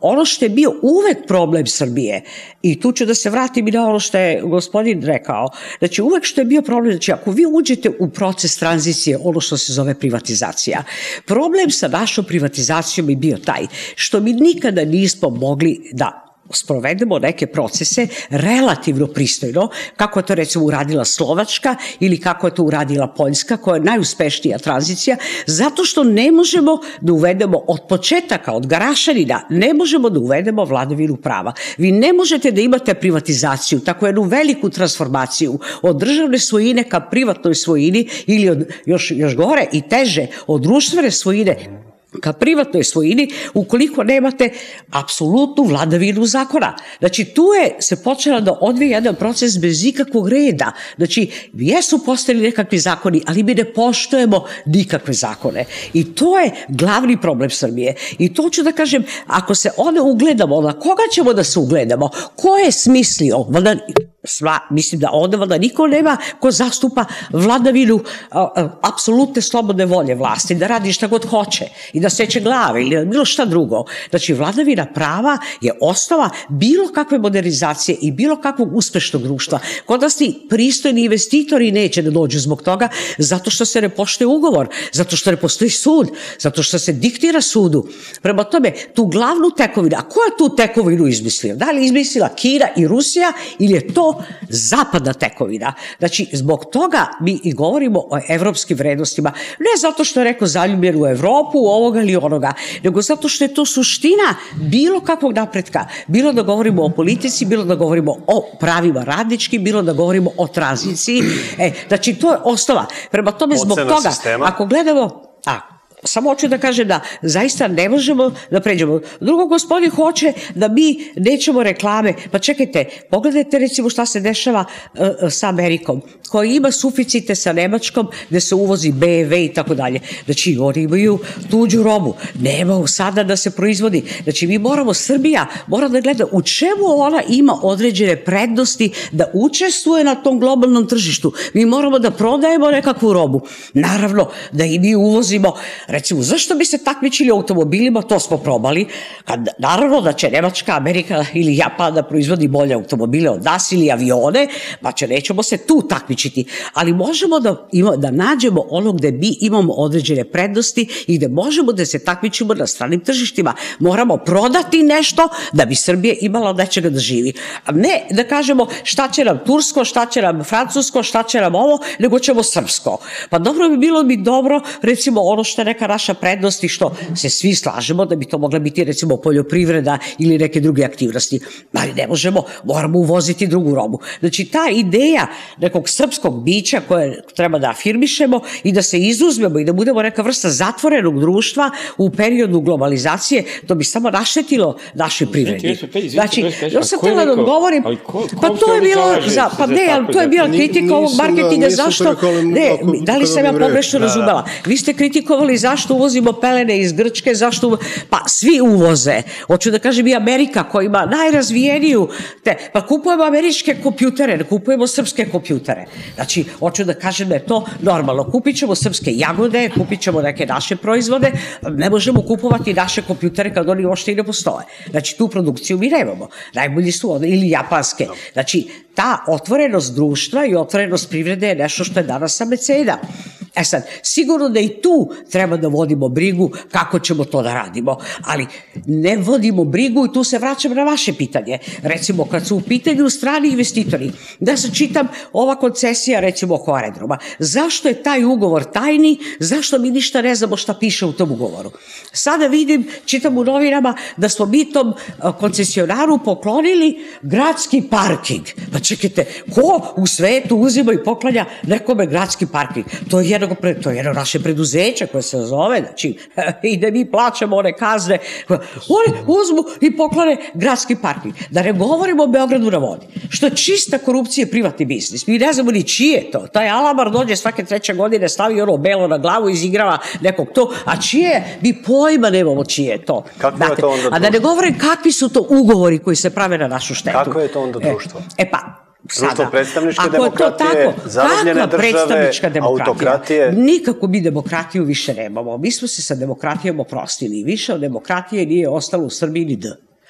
ono što je bio uvek problem Srbije, i tu ću da se vratim i na ono što je gospodin rekao, znači uvek što je bio problem, znači ako vi uđete u proces tranzicije, ono što se zove privatizacija, problem sa našom privatizacijom je bio taj što mi nikada nismo mogli da sprovedemo neke procese relativno pristojno, kako je to recimo uradila Slovačka ili kako je to uradila Poljska, koja je najuspešnija tranzicija, zato što ne možemo da uvedemo od početaka, od Garašanina, ne možemo da uvedemo vladavinu prava. Vi ne možete da imate privatizaciju, tako jednu veliku transformaciju od državne svojine ka privatnoj svojini ili od, još, još gore i teže, od društvene svojine ka privatnoj svojini, ukoliko nemate apsolutnu vladavinu zakona. Znači, tu je se počela da odvija jedan proces bez ikakvog reda. Znači, jesu postojali nekakvi zakoni, ali mi ne poštujemo nikakve zakone. I to je glavni problem Srbije. I to ću da kažem, ako se onda ugledamo, na koga ćemo da se ugledamo? Ko je smislio? Valjda, sva, mislim da onda valjda niko nema ko zastupa vladavinu a, a, apsolutne slobodne volje vlasti, da radi šta god hoće i da seće glave ili bilo šta drugo. Znači, vladavina prava je osnova bilo kakve modernizacije i bilo kakvog uspešnog društva. Kod nas ni pristojni investitori neće da dođu zbog toga, zato što se ne poštuje ugovor, zato što ne postoji sud, zato što se diktira sudu. Prema tome, tu glavnu tekovinu, a ko je tu tekovinu izmislio? Da li izmislila Kina i Rusija ili je to zapadna tekovina? Znači, zbog toga mi i govorimo o evropskim vrednostima, ne zato što je rekao zaljubljen u Evropu, ovoga ili onoga, nego zato što je to suština bilo kakvog napretka, bilo da govorimo o politici, bilo da govorimo o pravima radničkim, bilo da govorimo o tranziciji. E, znači, to je osnova. Prema tome, zbog toga, ako gledamo... A, samo hoću da kažem da zaista ne možemo da pređemo. Drugo, gospodin hoće da mi nećemo reklame. Pa čekajte, pogledajte recimo šta se dešava uh, sa Amerikom, koja ima suficite sa Nemačkom, gde se uvozi be em ve i tako dalje. Znači, oni imaju tuđu robu. Nema sada da se proizvodi. Znači, mi moramo, Srbija mora da gleda u čemu ona ima određene prednosti da učestvuje na tom globalnom tržištu. Mi moramo da prodajemo nekakvu robu. Naravno, da i mi uvozimo. Recimo, zašto bi se takmičili automobilima, to smo probali, kad naravno da će Nemačka, Amerika ili Japan da proizvodi bolje automobile od nas ili avione, pa će nećemo se tu takmičiti, ali možemo da, ima, da nađemo ono gde mi imamo određene prednosti i gde možemo da se takmičimo na stranim tržištima. Moramo prodati nešto da bi Srbija imala od nečega da živi. A ne da kažemo šta će nam Tursko, šta će nam Francusko, šta će nam ovo, nego ćemo srpsko. Pa dobro bi bilo bi dobro, recimo ono što je neka naša prednost i što se svi slažemo da bi to mogla biti recimo poljoprivreda ili neke druge aktivnosti. Ali ne možemo, moramo uvoziti drugu robu. Znači ta ideja nekog srpskog bića koje treba da afirmišemo i da se izuzmemo i da budemo neka vrsta zatvorenog društva u periodu globalizacije, to bi samo naštetilo našoj privredi. Znači, ja sam htjela da odgovorim, pa to je bilo, za, pa ne, ali to je bila kritika ovog marketinga, zašto, ne, da li sam ja pogrešno razumela? Vi ste kritikovali zašto uvozimo pelene iz Grčke, zašto, pa svi uvoze. Hoću da kažem i Amerika koja ima najrazvijeniju, te, pa kupujemo američke kompjutere, ne kupujemo srpske kompjutere. Znači, hoću da kažem da je to normalno. Kupit ćemo srpske jagode, kupit ćemo neke naše proizvode, ne možemo kupovati naše kompjutere kad oni uopšte i ne postoje. Znači, tu produkciju mi nemamo. Najbolji su oni, ili japanske. Znači, ta otvorenost društva i otvorenost privrede je nešto što je danas abeceda. E sad, sigurno da i tu treba da vodimo brigu kako ćemo to da radimo, ali ne vodimo brigu i tu se vraćam na vaše pitanje. Recimo, kad su u pitanju strani investitori, da se čitam ova koncesija, recimo, oko aerodroma. Zašto je taj ugovor tajni? Zašto mi ništa ne znamo šta piše u tom ugovoru? Sada vidim, čitam u novinama da smo mi tom koncesionaru poklonili gradski parking. Pa čekajte, ko u svetu uzima i poklanja nekome gradski parking? To je jedno, to je jedno naše preduzeće koje se zove, znači, i da mi plaćamo one kazne. Oni uzmu i poklone gradski parking. Da ne govorimo o Beogradu na vodi, što je čista korupcija i privatni biznis. Mi ne znamo ni čije je to. Taj Alamar dođe svake treće godine, stavi ono belo na glavu, izigrava nekog to, a čije, mi pojma nemamo čije je to.
Kako je to onda društvo?
A da ne govorim kakvi su to ugovori koji se prave na našu štetu.
Kako je to onda društvo?
E, e pa,
društvo predstavničke demokratije, zarobljene države, autokratije.
Nikako mi demokratiju više nemamo. Mi smo se sa demokratijom oprostili. Više od demokratije nije ostalo u Srbiji ni D.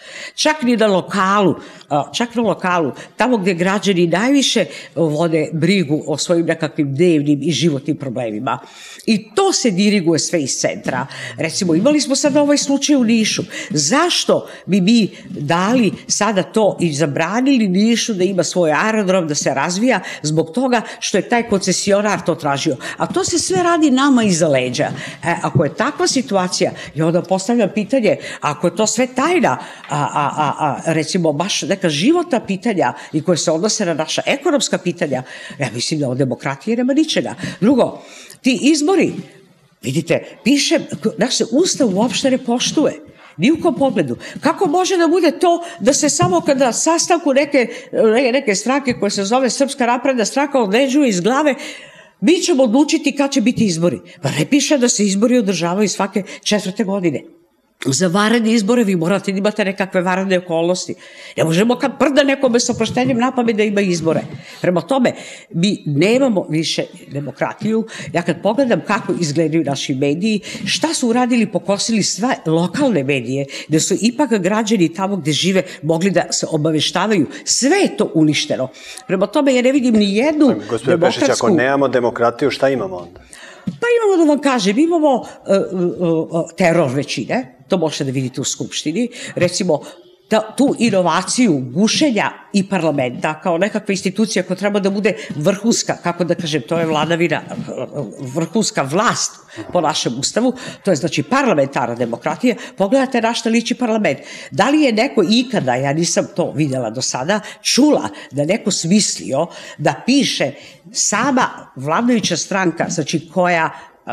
Čak ni na lokalu, čak na lokalu, tamo gde građani najviše vode brigu o svojim nekakvim dnevnim i životnim problemima. I to se diriguje sve iz centra. Recimo, imali smo sada ovaj slučaj u Nišu. Zašto bi mi dali sada to i zabranili Nišu da ima svoj aerodrom, da se razvija, zbog toga što je taj koncesionar to tražio. A to se sve radi nama iza leđa. E, ako je takva situacija, i onda postavljam pitanje, ako je to sve tajna, a, a, a, a recimo baš neka životna pitanja i koje se odnose na naša ekonomska pitanja, ja mislim da od demokratije nema ničega. Drugo, ti izbori, vidite, piše, naš se ustav uopšte ne poštuje. Ni u kom pogledu. Kako može da bude to da se samo kada sastavku neke, neke stranke koje se zove Srpska napredna stranka određuje iz glave, mi ćemo odlučiti kad će biti izbori. Pa ne piše da se izbori održavaju svake četvrte godine. Za vanredne izbore vi morate da imate nekakve vanredne okolnosti. Ne možemo kad prda nekome sa oproštenjem na pamet da ima izbore. Prema tome, mi nemamo više demokratiju. Ja kad pogledam kako izgledaju naši mediji, šta su uradili, pokosili sve lokalne medije, da su ipak građani tamo gde žive mogli da se obaveštavaju. Sve je to uništeno. Prema tome, ja ne vidim ni jednu demokratsku...
Gospodin Pešić, ako nemamo demokratiju, šta imamo onda?
Pa imamo, da vam kažem, imamo uh, uh, uh, teror većine, to možete da vidite u Skupštini, recimo ta, tu inovaciju gušenja i parlamenta kao nekakva institucija koja treba da bude vrhunska, kako da kažem, to je vladavina, vrhunska vlast po našem ustavu, to je znači parlamentarna demokratija. Pogledajte na šta liči parlament. Da li je neko ikada, ja nisam to videla do sada, čula da neko smislio da piše sama vladajuća stranka, znači koja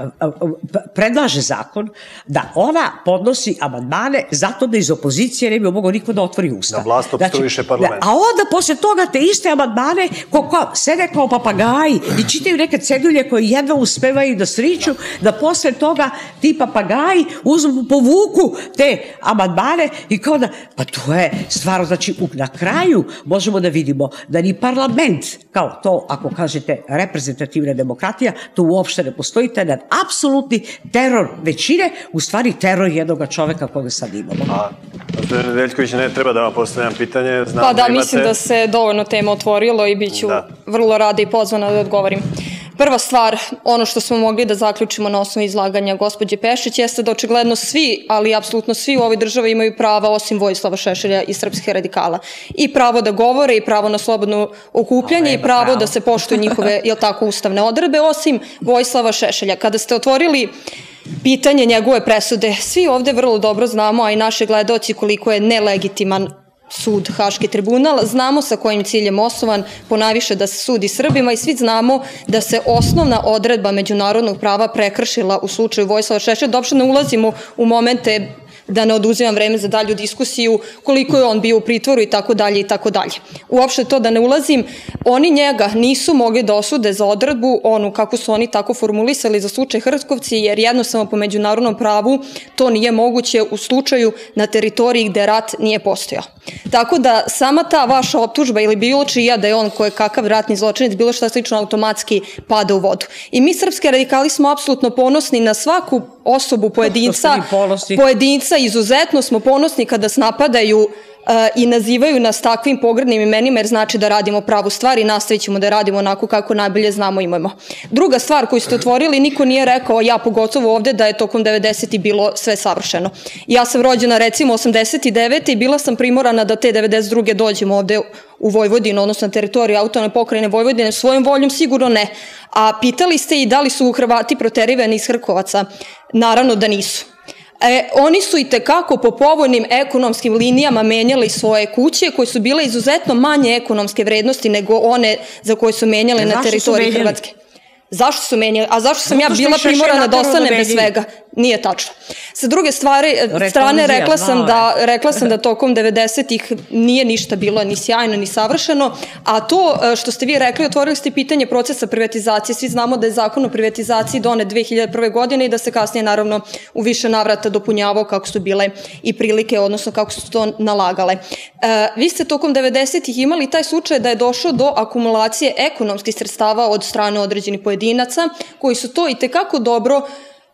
predlaže zakon, da ona podnosi amandmane zato da iz opozicije ne bi mogao niko da otvori usta.
Da vlast opstruiše parlament.
A onda posle toga te iste amandmane ko, ko, sede kao papagaji i čitaju neke cedulje koje jedva uspevaju da sriču, da posle toga ti papagaji uzmu, povuku te amandmane i kao da, pa to je stvarno, znači na kraju možemo da vidimo da ni parlament, kao to ako kažete reprezentativna demokratija, to uopšte ne postoji, taj na apsolutni teror većine, u stvari teror jednog čoveka koga sad imamo.
A, gospodin Veljković, ne treba da vam postavljam pitanje. Znam
pa da,
da imate...
mislim da se dovoljno tema otvorilo i bit ću
da.
vrlo rada i pozvana da odgovorim. Prva stvar, ono što smo mogli da zaključimo na osnovu izlaganja gospođe Pešić, jeste da očigledno svi, ali apsolutno svi u ovoj državi imaju prava, osim Vojislava Šešelja i srpskih radikala. I pravo da govore, i pravo na slobodno okupljanje, i pravo da se poštuju njihove, jel tako, ustavne odredbe, osim Vojislava Šešelja. Kada ste otvorili pitanje njegove presude, svi ovde vrlo dobro znamo, a i naši gledaoci, koliko je nelegitiman sud, Haški tribunal, znamo sa kojim ciljem osnovan, ponajviše da se sudi Srbima, i svi znamo da se osnovna odredba međunarodnog prava prekršila u slučaju Vojislava Šešelja. Da uopšte ne ulazimo u momente, da ne oduzimam vreme za dalju diskusiju, koliko je on bio u pritvoru i tako dalje i tako dalje. Uopšte to da ne ulazim, oni njega nisu mogli da osude za odredbu, onu kako su oni tako formulisali za slučaj Hrtkovci, jer jednostavno po međunarodnom pravu to nije moguće u slučaju na teritoriji gde rat nije postojao. Tako da sama ta vaša optužba ili bilo čija da je on koje kakav ratni zločinac, bilo šta slično, automatski pada u vodu. I mi srpski radikali smo apsolutno ponosni na svaku osobu, pojedinca, pojedinca, izuzetno smo ponosni kada nas napadaju i nazivaju nas takvim pogrdnim imenima, jer znači da radimo pravu stvar i nastavit ćemo da radimo onako kako najbolje znamo i imamo. Druga stvar koju ste otvorili, niko nije rekao, ja pogotovo ovde, da je tokom devedesetih bilo sve savršeno. Ja sam rođena recimo osamdeset devete i bila sam primorana da te devedeset druge dođem ovde u Vojvodinu, odnosno na teritoriju autonomne pokrajine Vojvodine, svojom voljom sigurno ne. A pitali ste i da li su Hrvati proterivani iz Hrkovaca? Naravno da nisu. E, oni su i tekako po povoljnim ekonomskim linijama menjali svoje kuće koje su bile izuzetno manje ekonomske vrednosti nego one za koje su menjale na teritoriji Hrvatske. Zašto su menjali? A zašto sam ja bila primorana da ostane bez svega? Nije tačno. Sa druge stvari, strane, rekla sam da, rekla sam da tokom devedesetih nije ništa bilo ni sjajno ni savršeno, a to što ste vi rekli, otvorili ste pitanje procesa privatizacije. Svi znamo da je zakon o privatizaciji donet dve hiljade prve. godine i da se kasnije naravno u više navrata dopunjavao kako su bile i prilike, odnosno kako su to nalagale. Vi ste tokom devedesetih imali taj slučaj da je došlo do akumulacije ekonomskih sredstava od strane određenih pojedinaca koji su to i tekako dobro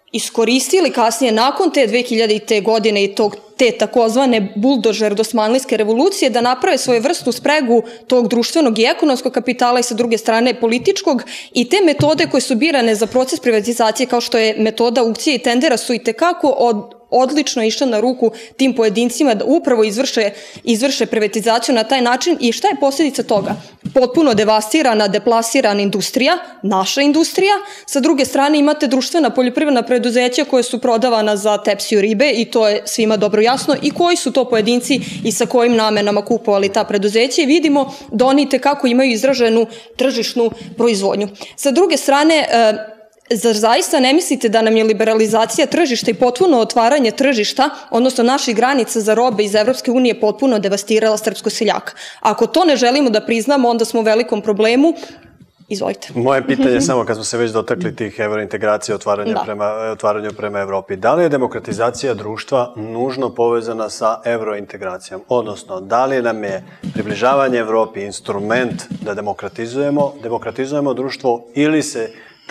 iskoristili kasnije nakon te dve hiljadite. godine i tog, te takozvane buldožer dosmanlijske revolucije da naprave svoju vrstu spregu tog društvenog i ekonomskog kapitala i sa druge strane političkog, i te metode koje su birane za proces privatizacije kao što je metoda aukcije i tendera su i tekako od odlično išla na ruku tim pojedincima da upravo izvrše, izvrše privatizaciju na taj način. I šta je posljedica toga? Potpuno devastirana, deplasirana industrija, naša industrija. Sa druge strane imate društvena poljoprivredna preduzeća koje su prodavana za tepsiju ribe i to je svima dobro jasno i koji su to pojedinci i sa kojim namenama kupovali ta preduzeća i vidimo da oni tekako imaju izraženu tržišnu proizvodnju. Sa druge strane, zar zaista ne mislite da nam je liberalizacija tržišta i potpuno otvaranje tržišta, odnosno naših granica za robe iz Evropske unije potpuno devastirala srpsko seljaka? Ako to ne želimo da priznamo, onda smo u velikom problemu. Izvolite.
Moje pitanje je samo, kad smo se već dotakli tih evrointegracija, otvaranju prema, otvaranju prema Evropi, da li je demokratizacija društva nužno povezana sa evrointegracijom? Odnosno, da li nam je približavanje Evropi instrument da demokratizujemo, demokratizujemo društvo ili se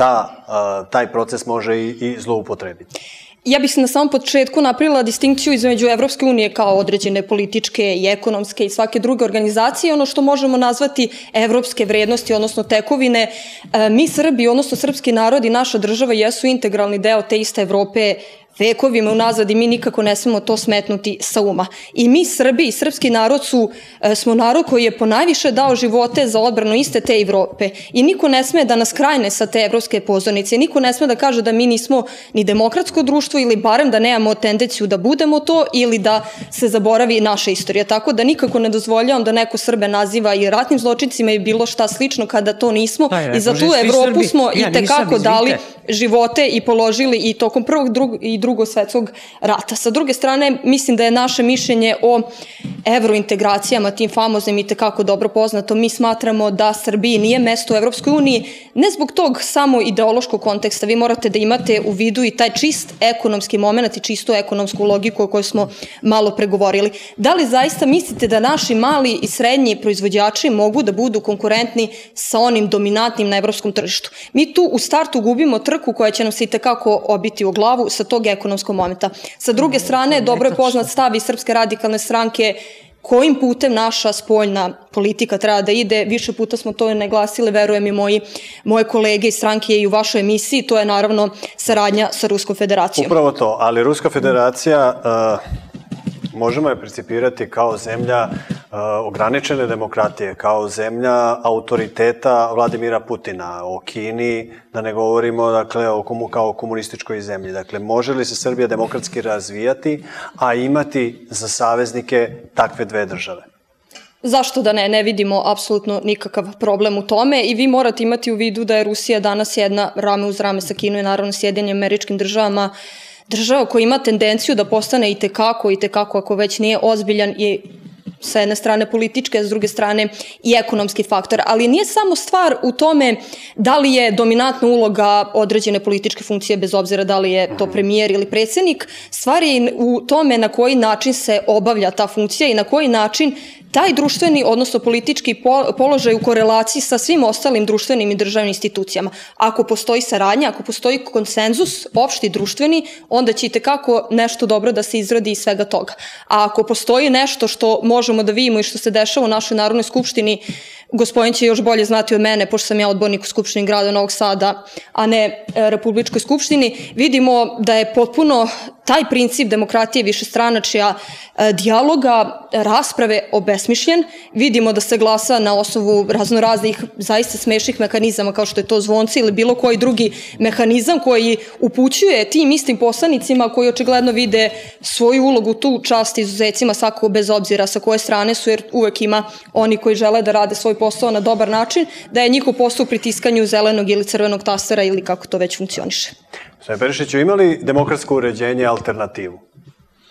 ta, taj proces može i, i zloupotrebiti?
Ja bih se na samom početku napravila distinkciju između Evropske unije kao određene političke i ekonomske i svake druge organizacije, ono što možemo nazvati evropske vrednosti, odnosno tekovine. Mi Srbi, odnosno srpski narod i naša država jesu integralni deo te iste Evrope vekovima unazad i mi nikako ne smemo to smetnuti sa uma. I mi Srbi i srpski narod su, smo narod koji je ponajviše dao živote za odbranu iste te Evrope i niko ne sme da nas krajne sa te evropske pozornice, niko ne sme da kaže da mi nismo ni demokratsko društvo ili barem da nemamo tendenciju da budemo to ili da se zaboravi naša istorija. Tako da nikako ne dozvoljavam da neko Srbe naziva i ratnim zločincima i bilo šta slično kada to nismo i za tu Evropu smo i tekako dali živote i položili i tokom prvog drugog i drugog svetskog rata. Sa druge strane, mislim da je naše mišljenje o evrointegracijama, tim famoznim, i tekako dobro poznato. Mi smatramo da Srbiji nije mesto u Evropskoj uniji, ne zbog tog samo ideološkog konteksta. Vi morate da imate u vidu i taj čist ekonomski moment i čistu ekonomsku logiku o kojoj smo malo pregovorili. Da li zaista mislite da naši mali i srednji proizvođači mogu da budu konkurentni sa onim dominantnim na evropskom tržištu? Mi tu u startu gubimo trku koja će nam se i tekako obiti u glavu sa tog ekonomskog momenta. Sa druge strane, dobro je poznat stav i Srpske radikalne stranke kojim putem naša spoljna politika treba da ide. Više puta smo to naglasili, verujem i moji, moje kolege iz stranke i u vašoj emisiji, to je naravno saradnja sa Ruskom federacijom.
Upravo to, ali Ruska federacija uh, možemo je principirati kao zemlja uh, ograničene demokratije, kao zemlja autoriteta Vladimira Putina, o Kini, da ne govorimo dakle, o komu, kao komunističkoj zemlji. Dakle, može li se Srbija demokratski razvijati, a imati za saveznike takve dve države?
Zašto da ne? Ne vidimo apsolutno nikakav problem u tome i vi morate imati u vidu da je Rusija danas jedna rame uz rame sa Kinom i naravno Sjedinjenim Američkim Državama, država koja ima tendenciju da postane i tekako, i tekako ako već nije ozbiljan i sa jedne strane političke, a s druge strane i ekonomski faktor. Ali nije samo stvar u tome da li je dominantna uloga određene političke funkcije, bez obzira da li je to premijer ili predsjednik, stvar je u tome na koji način se obavlja ta funkcija i na koji način taj društveni, odnosno politički položaj u korelaciji sa svim ostalim društvenim i državnim institucijama. Ako postoji saradnja, ako postoji konsenzus, opšti društveni, onda će i tekako nešto dobro da se izradi iz svega toga. A ako postoji nešto što možemo da vidimo i što se dešava u našoj Narodnoj skupštini, gospodin će još bolje znati od mene, pošto sam ja odbornik u Skupštini grada Novog Sada, a ne Republičkoj skupštini, vidimo da je potpuno taj princip demokratije višestranačja, dijaloga, rasprave obesmišljen. Vidimo da se glasa na osnovu raznoraznih zaista smešnih mehanizama kao što je to zvonci ili bilo koji drugi mehanizam koji upućuje tim istim poslanicima koji očigledno vide svoju ulogu tu čast izuzecima svakako bez obzira sa koje strane su, jer uvek ima oni koji žele da rade svoj posao na dobar način, da je njihov posao u pritiskanju zelenog ili crvenog tastera ili kako to već funkcioniše.
Sve Perišiću, ima li demokratsko uređenje alternativu?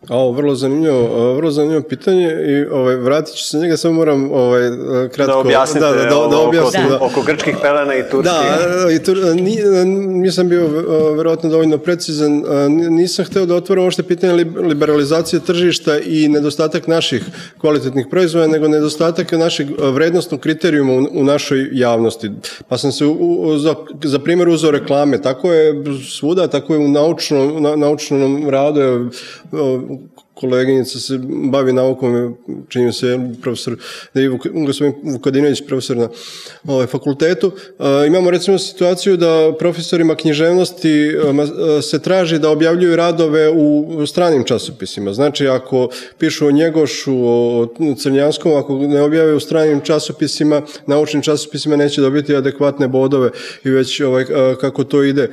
O, vrlo zanimljivo, vrlo zanimljivo pitanje i ovaj, vratit ću se njega, samo moram ovaj, kratko...
Da objasnite
da, da, da, da objasnim,
oko,
da.
oko grčkih pelena i turskih.
Da, i tur, nisam bio verovatno dovoljno precizan, nisam hteo da otvorim ošte pitanje liberalizacije tržišta i nedostatak naših kvalitetnih proizvoda, nego nedostatak našeg vrednostnog kriterijuma u, u našoj javnosti. Pa sam se u, u, za, za primjer uzeo reklame, tako je svuda, tako je u naučnom, na, naučnom radu, je, koleginica se bavi naukom, čini se profesor gospodin Vukadinović, profesor na ovaj, fakultetu. E, imamo recimo situaciju da profesorima književnosti se traži da objavljuju radove u stranim časopisima. Znači, ako pišu o Njegošu, o Crnjanskom, ako ne objave u stranim časopisima, naučnim časopisima, neće dobiti adekvatne bodove i već ovaj, kako to ide.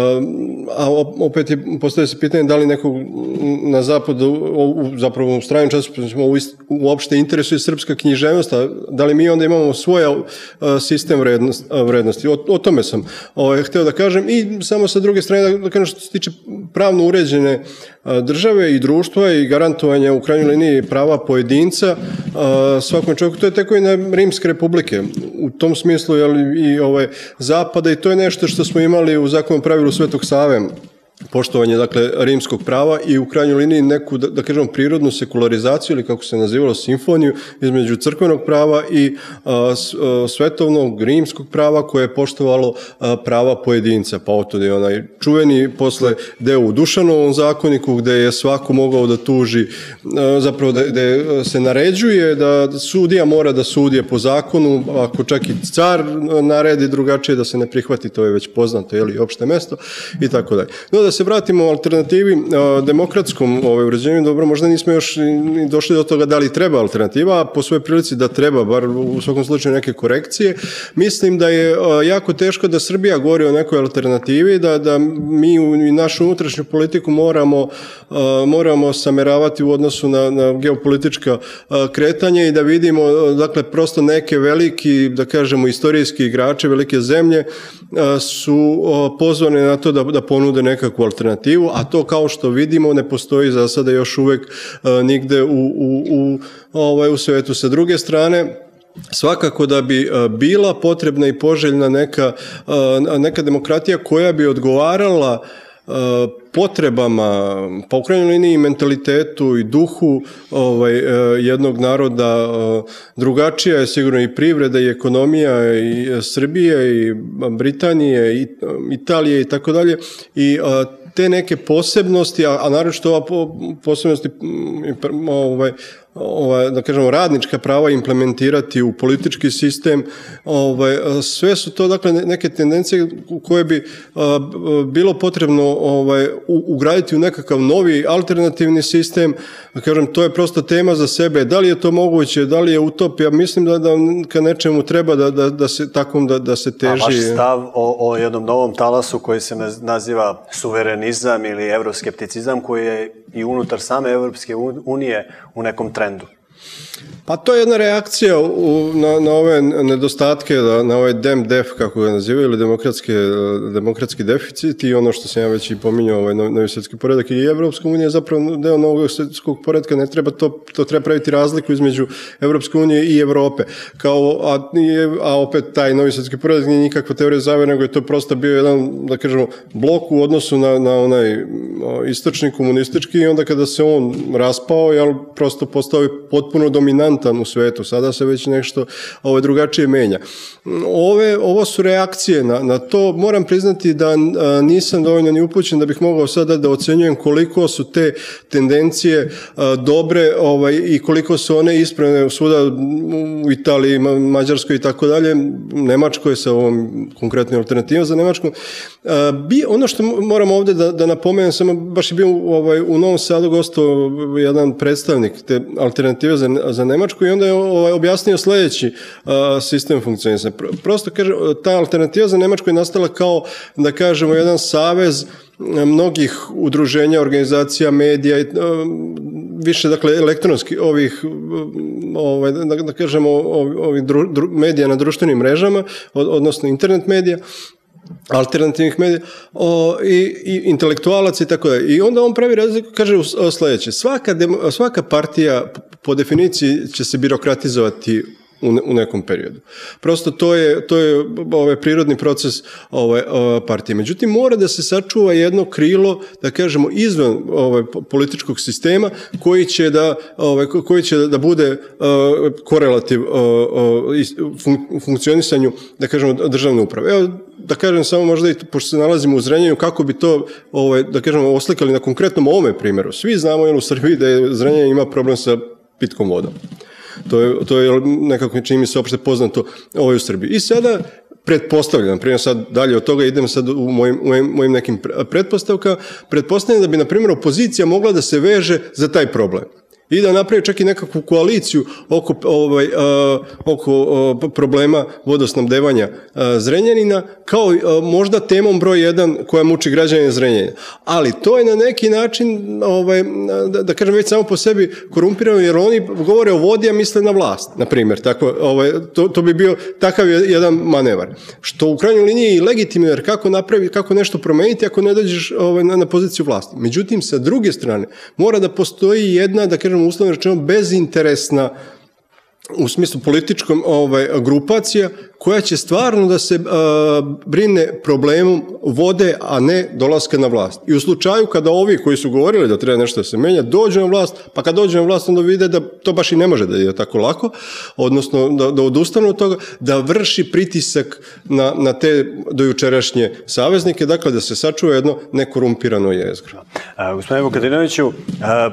A opet je, postavlja se pitanje da li nekog na zapadu U, zapravo u stranim časopisima uopšte interesuje srpska književnost, a da li mi onda imamo svoj sistem vrednost, vrednosti. O, o tome sam ovaj, hteo da kažem i samo sa druge strane da, da kažem što se tiče pravno uređene države i društva i garantovanja u krajnjoj liniji prava pojedinca svakom čovjeku, to je tekovina Rimske republike. U tom smislu je i ovaj, zapada i to je nešto što smo imali u zakonu pravilu Svetog Save, poštovanje, dakle, rimskog prava i u krajnjoj liniji neku, da, da kažemo, prirodnu sekularizaciju ili kako se nazivalo simfoniju između crkvenog prava i a, s, a, svetovnog rimskog prava koje je poštovalo a, prava pojedinca. Pa oto je onaj čuveni posle deo u Dušanovom zakoniku gde je svako mogao da tuži, a, zapravo da, da se naređuje da sudija mora da sudije po zakonu, ako čak i car naredi drugačije da se ne prihvati, to je već poznato, je li, opšte mesto i tako dalje. No, da se vratimo u alternativi a, demokratskom ovaj, uređenju, dobro, možda nismo još ni došli do toga da li treba alternativa, a po svojoj prilici da treba, bar u svakom slučaju neke korekcije. Mislim da je a, jako teško da Srbija govori o nekoj alternativi, da, da mi u našu unutrašnju politiku moramo, a, moramo sameravati u odnosu na, na geopolitička a, kretanje i da vidimo, a, dakle, prosto neke veliki, da kažemo, istorijski igrače, velike zemlje a, su a, pozvane na to da, da ponude nekakvu alternativu, a to kao što vidimo ne postoji za sada još uvek uh, nigde u, u, u, ovaj, u svetu. Sa druge strane, svakako da bi uh, bila potrebna i poželjna neka, uh, neka demokratija koja bi odgovarala uh, potrebama, pa u krajnjoj liniji mentalitetu i duhu ovaj, jednog naroda. Drugačija je sigurno i privreda i ekonomija i Srbije i Britanije i Italije i tako dalje i te neke posebnosti, a, a naročito ova posebnosti ovaj, ovaj, da kažemo, radnička prava implementirati u politički sistem, ovaj, sve su to, dakle, neke tendencije koje bi a, bilo potrebno ovaj, u, ugraditi u nekakav novi alternativni sistem. Da kažem, to je prosto tema za sebe. Da li je to moguće, da li je utopija? Mislim da, da ka nečemu treba da, da, da se takom da, da se teži. A
vaš stav o, o jednom novom talasu koji se naziva suverenizam ili evroskepticizam, koji je i unutar same Evropske unije u nekom trendu?
Pa to je jedna reakcija u, na, na ove nedostatke, na ovaj dem def, kako ga nazivaju, ili demokratske, demokratski deficit i ono što sam ja već i pominjao, ovaj novi svjetski poredak. I Evropska unija je zapravo deo novog svjetskog poredka, ne treba to, to treba praviti razliku između Evropske unije i Evrope. Kao, a, a opet taj novi svjetski poredak nije nikakva teorija zavere, nego je to prosto bio jedan, da kažemo, blok u odnosu na, na onaj istočni komunistički i onda kada se on raspao, jel, prosto postao je potpuno dominantan u svetu. Sada se već nešto ovo drugačije menja. Ove, ovo su reakcije na, na to. Moram priznati da a, nisam dovoljno ni upućen da bih mogao sada da ocenjujem koliko su te tendencije a, dobre ovaj, i koliko su one ispravne svuda u Italiji, Mađarskoj i tako dalje, Nemačkoj sa ovom konkretnom alternativom za Nemačku. A, bi, ono što moram ovde da, da napomenem, samo baš je bio ovaj, u Novom Sadu gostao jedan predstavnik te alternative za, za Nemačku i onda je ovaj, objasnio sledeći a, sistem funkcionisanja. Prosto kaže, ta alternativa za Nemačku je nastala kao, da kažemo, jedan savez mnogih udruženja, organizacija, medija, više, dakle, elektronski ovih, ovaj, da, da kažemo, ovih dru, dru, medija na društvenim mrežama, odnosno internet medija, alternativnih medija o, i, i intelektualaca i tako da. I onda on pravi razliku, kaže u sledeće, svaka, demo, svaka partija po definiciji će se birokratizovati u, ne, u nekom periodu. Prosto to je, to je ovaj, prirodni proces ovaj, ovaj, partije. Međutim, mora da se sačuva jedno krilo, da kažemo, izvan ovaj, političkog sistema koji će da, ovaj, koji će da bude uh, korelativ uh, uh, fun, funkcionisanju, da kažemo, državne uprave. Evo, da kažem samo možda i pošto se nalazimo u Zrenjaninu, kako bi to, ovaj, da kažemo, oslikali na konkretnom ovome primjeru. Svi znamo jel, u Srbiji da je Zrenjanin ima problem sa pitkom vodom. To je, to je nekako čini mi se opšte poznato ovo u Srbiji. I sada pretpostavljam, primjer sad dalje od toga idem sad u mojim, mojim, mojim nekim pretpostavkama, pretpostavljam da bi, na primjer, opozicija mogla da se veže za taj problem. I da napravi čak i nekakvu koaliciju oko, ovaj, uh, oko uh, problema vodosnabdevanja uh, Zrenjanina, kao uh, možda temom broj jedan koja muči građane Zrenjanina. Ali to je na neki način, ovaj, da, da kažem, već samo po sebi korumpirano, jer oni govore o vodi, a misle na vlast, na primjer. Tako, ovaj, to, to bi bio takav jedan manevar. Što u krajnjoj liniji je i legitimno, jer kako napravi, kako nešto promeniti ako ne dođeš ovaj, na, na poziciju vlasti. Međutim, sa druge strane, mora da postoji jedna, da kažem, uslovno rečeno, bezinteresna u smislu političkom ovaj, grupacija koja će stvarno da se a, brine problemom vode, a ne dolaska na vlast. I u slučaju kada ovi koji su govorili da treba nešto da se menja, dođu na vlast, pa kad dođu na vlast onda vide da to baš i ne može da je tako lako, odnosno da, da odustanu od toga, da vrši pritisak na, na te dojučerašnje saveznike, dakle da se sačuva jedno nekorumpirano jezgro.
A, gospodine Vukadinoviću, a,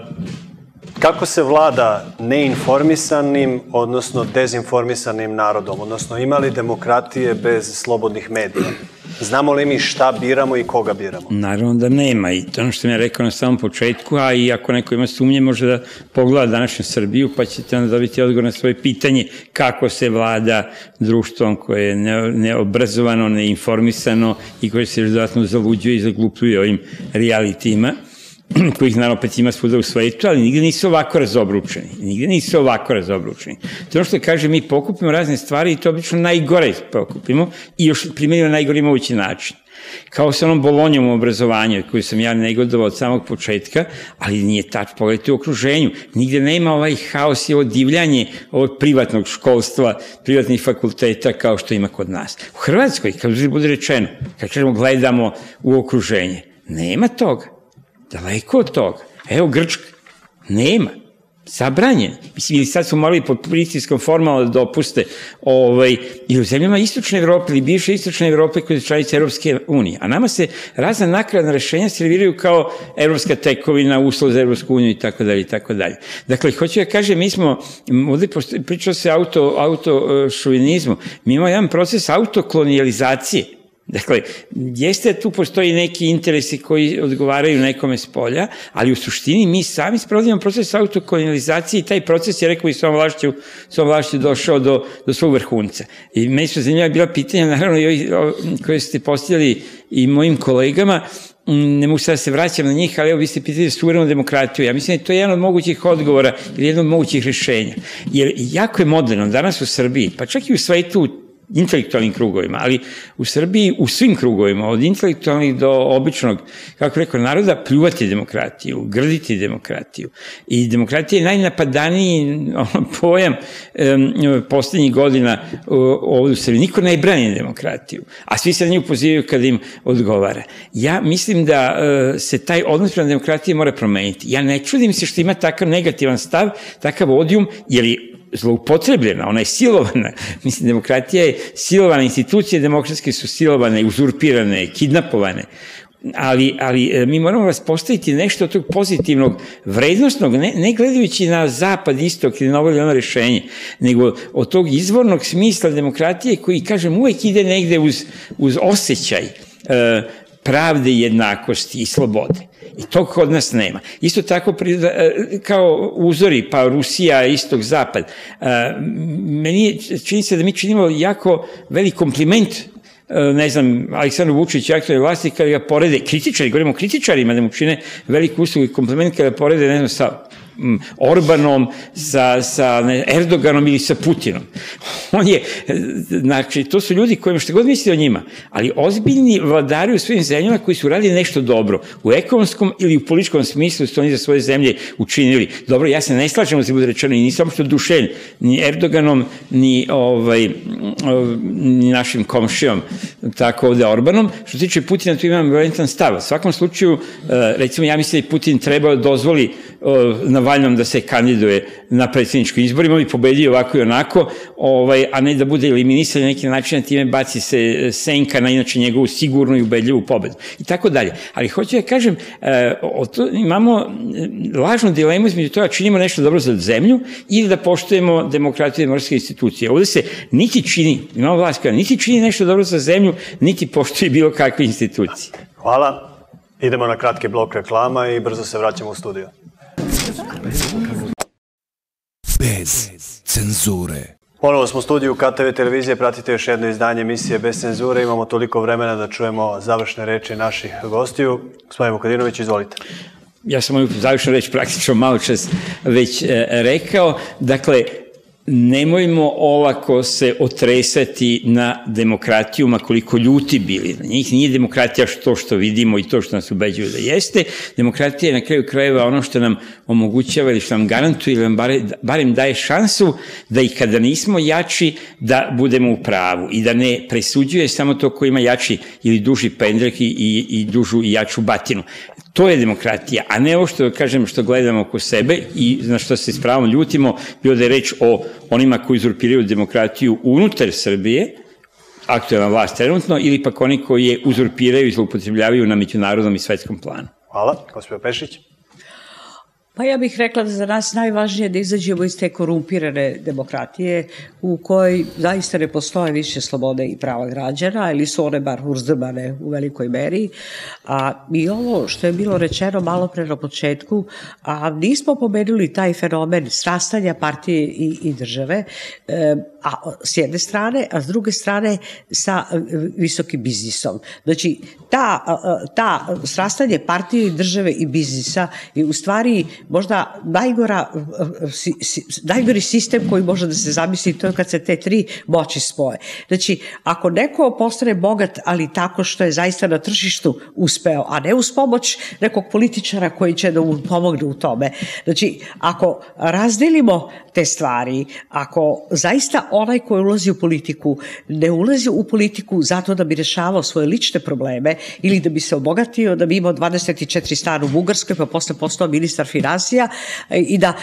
kako se vlada neinformisanim, odnosno dezinformisanim narodom, odnosno ima li demokratije bez slobodnih medija? Znamo li mi šta biramo i koga biramo?
Naravno da nema i to ono što sam ja rekao na samom početku, a i ako neko ima sumnje može da pogleda današnju Srbiju pa ćete onda dobiti odgovor na svoje pitanje kako se vlada društvom koje je neobrazovano, neinformisano i koje se još dodatno zaluđuje i zaglupljuje ovim realitima, kojih naravno opet ima svuda u svetu, ali nigde nisu ovako razobručeni. Nigde nisu ovako razobručeni. To ono što kaže, mi pokupimo razne stvari i to obično najgore pokupimo i još primjerimo na najgori mogući način. Kao sa onom bolonjom u obrazovanju koju sam ja negodovao od samog početka, ali nije tač, pogledajte u okruženju. Nigde nema ovaj haos i ovo divljanje ovog privatnog školstva, privatnih fakulteta kao što ima kod nas. U Hrvatskoj, kad bude rečeno, kad kažemo gledamo u okruženje, nema toga. Daleko od toga. Evo Grčka. Nema. Zabranjen. Mislim, ili sad su morali pod pritiskom formalno da dopuste ovaj, i u zemljama Istočne Evrope ili bivše Istočne Evrope koje su članice Evropske unije. A nama se razna nakladna rešenja serviraju kao evropska tekovina, uslov za Evropsku uniju i tako dalje i tako dalje. Dakle, hoću da kažem, mi smo, ovdje pričao se auto, auto šovinizmu, mi imamo jedan proces autokolonijalizacije. Dakle, jeste da tu postoji neki interesi koji odgovaraju nekome s polja, ali u suštini mi sami sprovodimo proces autokolonializacije i taj proces je, rekao, i svom vlašću, svom vlašću došao do, do svog vrhunca. I meni su zanimljiva bila pitanja, naravno, i koje ste postavljali i mojim kolegama, ne mogu sad da se vraćam na njih, ali evo vi ste pitali suverenu demokratiju. Ja mislim da je to jedan od mogućih odgovora ili jedno od mogućih rešenja. Jer jako je moderno danas u Srbiji, pa čak i u svetu, intelektualnim krugovima, ali u Srbiji u svim krugovima, od intelektualnih do običnog, kako rekao, naroda, pljuvati demokratiju, grditi demokratiju. I demokratija je najnapadaniji pojam um, poslednjih godina ovdje u Srbiji. Niko ne brani demokratiju, a svi se na nju pozivaju kada im odgovara. Ja mislim da uh, se taj odnos prema demokratiji mora promeniti. Ja ne čudim se što ima takav negativan stav, takav odijum, jer je zloupotrebljena, ona je silovana. Mislim, demokratija je silovana, institucije demokratske su silovane, uzurpirane, kidnapovane. Ali, ali mi moramo vaspostaviti nešto od tog pozitivnog, vrednostnog, ne, ne gledajući na zapad, istok ili na ovo ili ono rešenje, nego od tog izvornog smisla demokratije koji, kažem, uvek ide negde uz, uz osjećaj e, pravde, jednakosti i slobode. I tog kod nas nema. Isto tako kao uzori, pa Rusija, istok, zapad. Meni čini se da mi činimo jako velik kompliment, ne znam, Aleksandru Vučiću i aktualnoj vlasti kada ga porede, kritičari, govorimo o kritičarima, da mu čine veliku uslugu i kompliment kada porede, ne znam, sa Orbanom, sa, sa ne, Erdoganom ili sa Putinom. On je, znači, to su ljudi kojima što god misli o njima, ali ozbiljni vladari u svojim zemljama koji su radili nešto dobro. U ekonomskom ili u političkom smislu su oni za svoje zemlje učinili. Dobro, ja se ne slažem, da se bude rečeno, i nisam što dušen ni Erdoganom, ni, ovaj, ni našim komšijom, tako ovde Orbanom. Što se tiče Putina, tu imam violentan stav. U svakom slučaju, recimo, ja mislim da Putin treba dozvoli Navalnom da se kandiduje na predsjedničkim izborima i pobedi ovako i onako, ovaj, a ne da bude eliminisan na neki način, time baci se senka na inače njegovu sigurnu i ubedljivu pobedu. I tako dalje. Ali hoću da kažem, to, imamo lažnu dilemu između toga činimo nešto dobro za zemlju ili da poštujemo demokratiju i demokratske institucije. Ovde se niti čini, imamo vlast koja niti čini nešto dobro za zemlju, niti poštuje bilo kakve institucije.
Hvala. Idemo na kratki blok reklama i brzo se vraćamo u studio.
Bez cenzure.
Ponovo smo u studiju K T V televizije, pratite još jedno izdanje emisije Bez cenzure. Imamo toliko vremena da čujemo završne reči naših gostiju. Gospodin Vukadinović, izvolite.
Ja sam moju završnu reč praktično malo čas već e, rekao. Dakle, nemojmo olako se otresati na demokratiju, ma koliko ljuti bili na njih. Nije demokratija to što vidimo i to što nas ubeđuju da jeste. Demokratija je na kraju krajeva ono što nam omogućava ili što nam garantuje ili nam barem daje šansu da i kada nismo jači da budemo u pravu i da ne presuđuje samo to ko ima jači ili duži pendrek i, i, i dužu i jaču batinu. To je demokratija, a ne ovo što, kažem, što gledamo oko sebe i na što se s pravom ljutimo, bilo da je reč o onima koji uzurpiraju demokratiju unutar Srbije, aktuelna vlast trenutno, ili pak oni koji je uzurpiraju i zloupotrebljavaju na međunarodnom i svetskom planu.
Hvala. Gospodin Pešić.
Pa ja bih rekla da za nas najvažnije da izađemo iz te korumpirane demokratije u kojoj zaista ne postoje više slobode i prava građana ili su one bar uzdrmane u velikoj meri. A, I ovo što je bilo rečeno malo pre na početku, a nismo pomenuli taj fenomen srastanja partije i, i države, e, a s jedne strane, a s druge strane sa visokim biznisom. Znači, ta, ta srastanje partije i države i biznisa je u stvari možda najgora, najgori sistem koji može da se zamisli, to je kad se te tri moći spoje. Znači, ako neko postane bogat, ali tako što je zaista na tržištu uspeo, a ne uz pomoć nekog političara koji će da mu pomogne u tome. Znači, ako razdelimo te stvari, ako zaista onaj koji ulazi u politiku ne ulazi u politiku zato da bi rešavao svoje lične probleme ili da bi se obogatio, da bi imao dvadeset četiri stana u Bugarskoj, pa posle postao ministar finansija i da,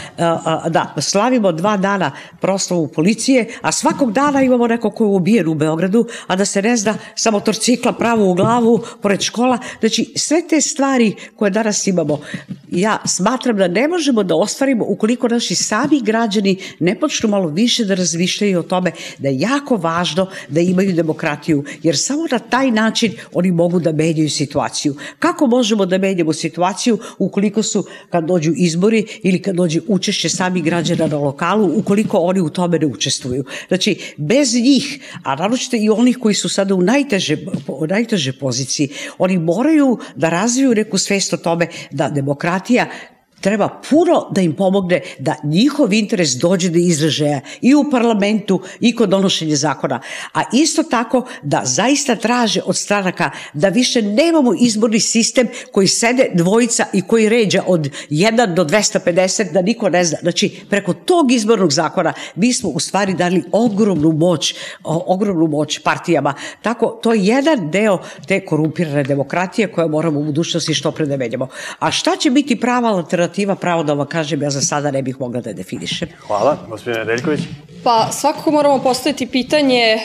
da slavimo dva dana proslavu policije, a svakog dana imamo neko ko je ubijen u Beogradu, a da se ne zna sa motorcikla pravo u glavu, pored škola. Znači, sve te stvari koje danas imamo, ja smatram da ne možemo da ostvarimo ukoliko naši sami građani ne počnu malo više da razmišljaju o tome da je jako važno da imaju demokratiju, jer samo na taj način oni mogu da menjaju situaciju. Kako možemo da menjamo situaciju ukoliko su, kad dođu izbori ili kad dođe učešće samih građana na lokalu, ukoliko oni u tome ne učestvuju. Znači, bez njih, a naročito i onih koji su sada u najteže, u najteže poziciji, oni moraju da razviju neku svest o tome da demokratija treba puno da im pomogne da njihov interes dođe do izražaja i u parlamentu i kod donošenja zakona. A isto tako da zaista traže od stranaka da više nemamo izborni sistem koji sede dvojica i koji ređa od jedan do dvesta pedeset, da niko ne zna. Znači, preko tog izbornog zakona mi smo u stvari dali ogromnu moć, ogromnu moć partijama. Tako, to je jedan deo te korumpirane demokratije koje moramo u budućnosti što pre da menjamo. A šta će biti prava alternativa? Pravo da vam kažem, ja za sada ne bih mogla da definišem.
Hvala. Gospodine Nedeljković.
Pa svakako moramo postaviti pitanje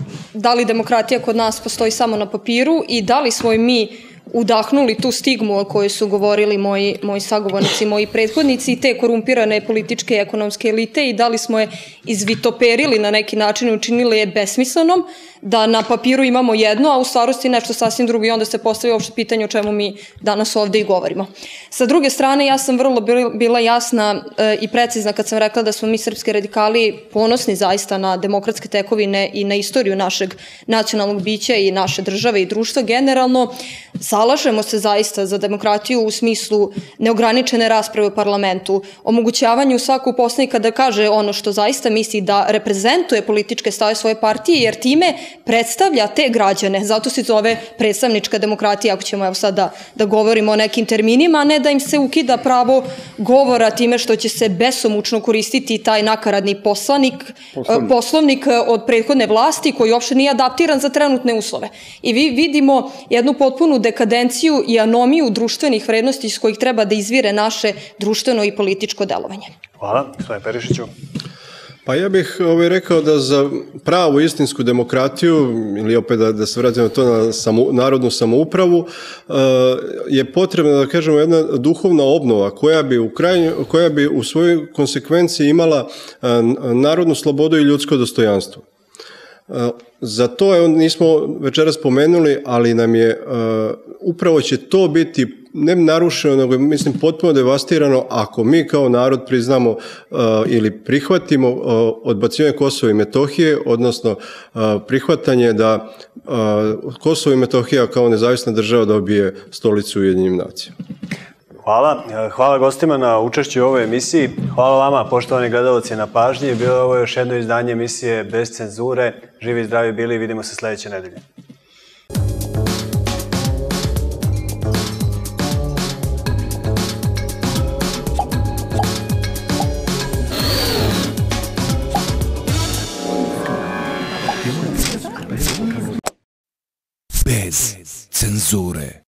da li demokratija kod nas postoji samo na papiru i da li smo mi udahnuli tu stigmu o kojoj su govorili moji, moji sagovornici, moji prethodnici i te korumpirane političke i ekonomske elite i da li smo je izvitoperili na neki način i učinili je besmislenom, da na papiru imamo jedno, a u stvarosti nešto sasvim drugo i onda se postavi uopšte pitanje o čemu mi danas ovde i govorimo. Sa druge strane, ja sam vrlo bila jasna e, i precizna kad sam rekla da smo mi srpski radikali ponosni zaista na demokratske tekovine i na istoriju našeg nacionalnog bića i naše države i društva generalno. Zalažemo se zaista za demokratiju u smislu neograničene rasprave u parlamentu, omogućavanju svakog poslanika da kaže ono što zaista misli, da reprezentuje političke stave svoje partije, jer time predstavlja te građane. Zato se zove predstavnička demokratija, ako ćemo evo sad da, da govorimo o nekim terminima, a ne da im se ukida pravo govora time što će se besomučno koristiti taj nakaradni poslanik, poslovnik. poslovnik od prethodne vlasti koji uopšte nije adaptiran za trenutne uslove. I vi vidimo jednu potpunu dekadenciju i anomiju društvenih vrednosti iz kojih treba da izvire naše društveno i političko delovanje.
Hvala. Gospodin Perišiću.
Pa ja bih ovaj, rekao da za pravu istinsku demokratiju, ili opet da, da se vratimo to na samu, narodnu samoupravu, uh, je potrebna, da kažemo, jedna duhovna obnova koja bi u, krajnju, koja bi u svojoj konsekvenciji imala uh, narodnu slobodu i ljudsko dostojanstvo. Uh, za to je, nismo večeras spomenuli, ali nam je, uh, upravo će to biti ne narušeno, nego mislim potpuno devastirano ako mi kao narod priznamo uh, ili prihvatimo uh, odbacivanje Kosova i Metohije, odnosno uh, prihvatanje da uh, Kosovo i Metohija kao nezavisna država dobije stolicu u Ujedinjenim nacijama.
Hvala. Hvala gostima na učešću u ovoj emisiji. Hvala vama, poštovani gledalci, na pažnji. Bilo je ovo još jedno izdanje emisije Bez cenzure. Živi i zdravi bili, vidimo se sledeće nedelje.
Bez cenzure.